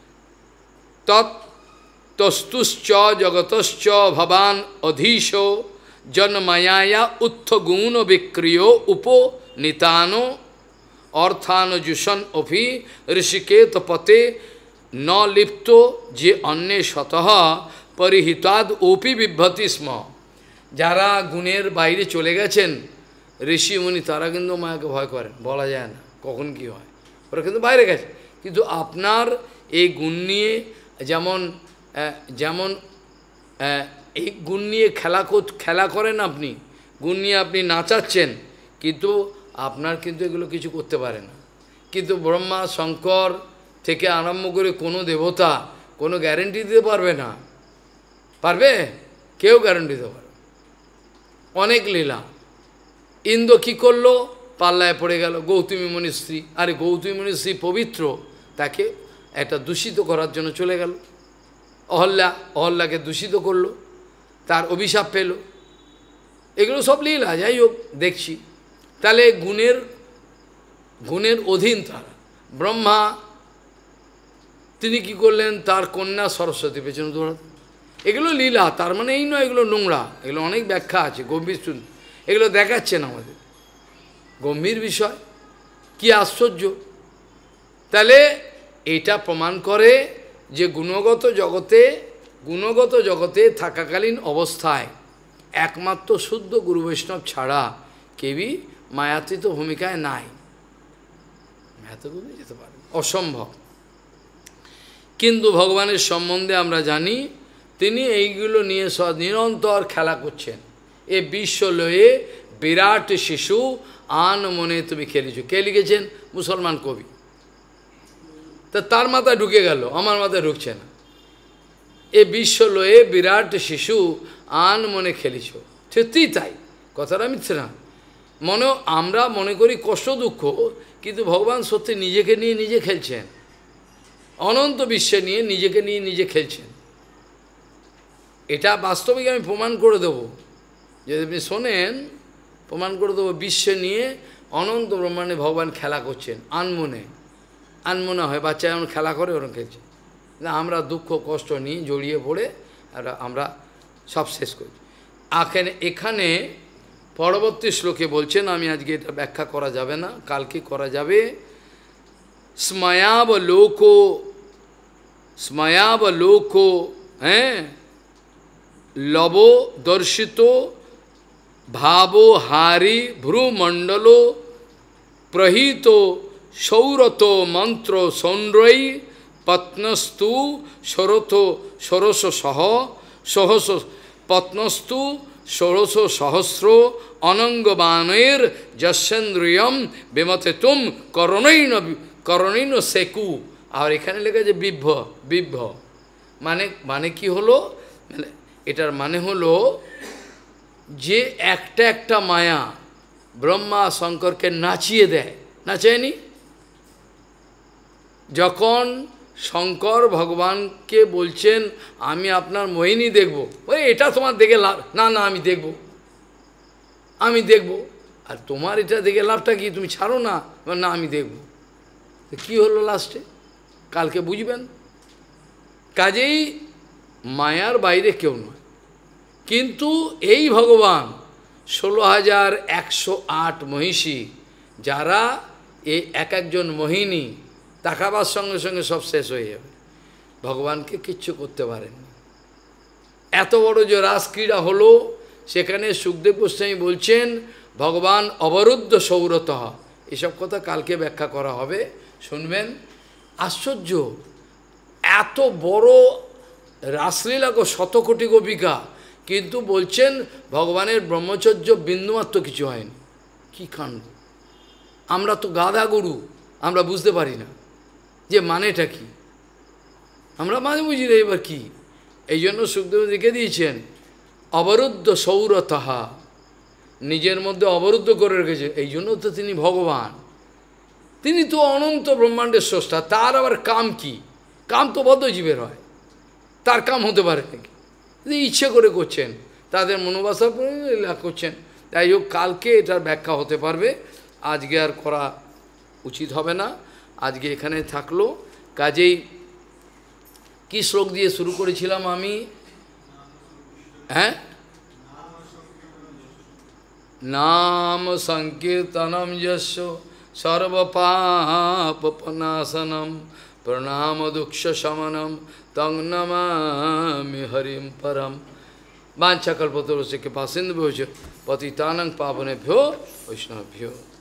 তস্তুশ্চ জগতশ্চ ভবান অধীশ জন্ময়া উত্থ গুণ বিক্রিয় উপনীতানো অর্থানুজুষণ অভি ঋষিকেত পতে ন লিপ্ত যে অন্যে শতঃ পরিহিতাদ ওপি বিভ্রতি স্ম। যারা গুণের বাইরে চলে গেছেন ঋষি মুনি, তারা কিন্তু মায়াকে ভয় করেন, বলা যায় না কখন কি হয়, ওরা কিন্তু বাইরে গেছে। কিন্তু আপনার এই গুণ নিয়ে যেমন যেমন এই গুণ নিয়ে খেলা করেন, আপনি গুণ নিয়ে আপনি নাচাচ্ছেন, কিন্তু আপনার কিন্তু এগুলো কিছু করতে পারে না। কিন্তু ব্রহ্মা শঙ্কর থেকে আরম্ভ করে কোনো দেবতা কোনো গ্যারেন্টি দিতে পারবে না, পারবে? কেউ গ্যারেন্টি দিতে পারবে। অনেক লীলা। ইন্দ্র কী করলো? পাল্লায় পড়ে গেল গৌতমী মুনির স্ত্রী। আরে গৌতমী মুনির স্ত্রী পবিত্র, তাকে একটা দূষিত করার জন্য চলে গেল। অহল্যাকে দূষিত করলো, তার অভিশাপ পেল। এগুলো সব লীলা, যাই হোক দেখছি। তাহলে গুণের অধীন তারা। ব্রহ্মা তিনি কি করলেন? তার কন্যা সরস্বতী পেছনে দৌড়াতে। এগুলো লীলা, তার মানে এই নয় এগুলো নোংরা, এগুলো অনেক ব্যাখ্যা আছে, গম্ভীর শুন। এগুলো দেখাচ্ছেন আমাদের গম্ভীর বিষয়, কি আশ্চর্য। তাহলে এটা প্রমাণ করে যে গুণগত জগতে থাকাকালীন অবস্থায় একমাত্র শুদ্ধ গুরু বৈষ্ণব ছাড়া কেউই মায়াতীত ভূমিকায় নাই, মায়াতীত যেতে পারে অসম্ভব। কিন্তু ভগবানের সম্বন্ধে আমরা জানি তিনি এইগুলো নিয়ে নিরন্তর খেলা করছেন। এ বিশ্ব লয়ে বিরাট শিশু আন মনে তুমি খেলেছ। কে লিখেছেন? মুসলমান কবি। তা তার মাথায় ঢুকে গেল, আমার মাথায় ঢুকছে না। এ বিশ্ব লয়ে বিরাট শিশু আন মনে খেলিছ। সত্যিই তাই, কথাটা মিথ্যে না। আমরা মনে করি কষ্ট দুঃখ, কিন্তু ভগবান সত্যি নিজেকে নিয়ে নিজে খেলছেন, অনন্ত বিশ্বে নিয়ে নিজে খেলছেন। এটা বাস্তবিক আমি প্রমাণ করে দেব, যদি আপনি শোনেন প্রমাণ করে দেবো। বিশ্বে নিয়ে অনন্ত ব্রহ্মাণ্ডে ভগবান খেলা করছেন আনমনে হয়, বাচ্চা যেমন খেলা করে ওরকম খেলছে। আমরা দুঃখ কষ্ট নিয়ে জড়িয়ে পড়ে আমরা সব শেষ করি। এখানে পরবর্তী শ্লোকে বলছেন, আমি আজকে এটা ব্যাখ্যা করা যাবে না, কালকে করা যাবে। স্ময়াবলোকো লব দর্শিত ভাবহারি ভ্রুমণ্ডল প্রহিত সৌরথ মন্ত্র সৌন্দ্রৈ পত্নস্তু ষোড়শ সহস পত্নস্তু ষোড়শ সহস্র অনঙ্গবানের যশেন্দ্রিয়ম বিমতে তুম করণৈন সেকু। আর এখানে লেখা যে বিভ্র মানে কি হলো? এটার মানে হলো যে একটা মায়া ব্রহ্মা শঙ্করকে নাচিয়ে দেয়, নাচায়নি? যখন শঙ্কর ভগবানকে বলছেন আমি আপনার মোহিনী দেখব, এটা তোমার দেখে লাভ না, আমি দেখব। আর তোমার এটা দেখে লাভটা কি? তুমি ছাড়ো না, না আমি দেখব। কি হলো লাস্টে? কালকে বুঝবেন। কাজেই মায়ার বাইরে কেউ নয়। কিন্তু এই ভগবান 16,108 মহিষী, যারা এই একজন মোহিনী তাকাবার সঙ্গে সঙ্গে সব শেষ হয়ে যাবে, ভগবানকে কিচ্ছু করতে পারেননি। এত বড় যে রাসক্রীড়া হলো, সেখানে সুখদেব গোস্বামী বলছেন ভগবান অবরুদ্ধ সৌরতঃ। এসব কথা কালকে ব্যাখ্যা করা হবে, শুনবেন। আশ্চর্য, এত বড় রাসলীলা গো, 100 কোটি গোপিকা, কিন্তু বলছেন ভগবানের ব্রহ্মচর্য বিন্দুমাত্র কিছু হয়নি। কি কাণ্ড! আমরা তো গাধা গরু, আমরা বুঝতে পারি না যে মানেটা কি, আমরা মানে বুঝি না এবার কি। এই জন্য সুখদেব লিখে দিয়েছেন অবরুদ্ধ সৌরতঃ, নিজের মধ্যে অবরুদ্ধ করে রেখেছে। এই জন্য তো তিনি ভগবান, তিনি তো অনন্ত ব্রহ্মাণ্ডের স্রষ্টা। তার আবার কাম কি? কাম তো বদ্ধ জীবের হয়, তার কাম হতে পারে নাকি? ইচ্ছে করে করছেন, তাদের মনোবাসা করছেন। তাই হোক, কালকে এটার ব্যাখ্যা হতে পারবে, আজকে আর করা উচিত হবে না। আজকে এখানে থাকলো। কাজেই কি শ্লোক দিয়ে শুরু করেছিলাম আমি? নাম সংকীর্তনম যস্য সর্বপাপনাশনম প্রণাম দুঃখ শমনম তং নমামি হরিম পরম। वाञ्छाकल्पतरुस्य कृपासिन्धुभ्यो पतितानां पावनेभ्यो वैष्णवेभ्यो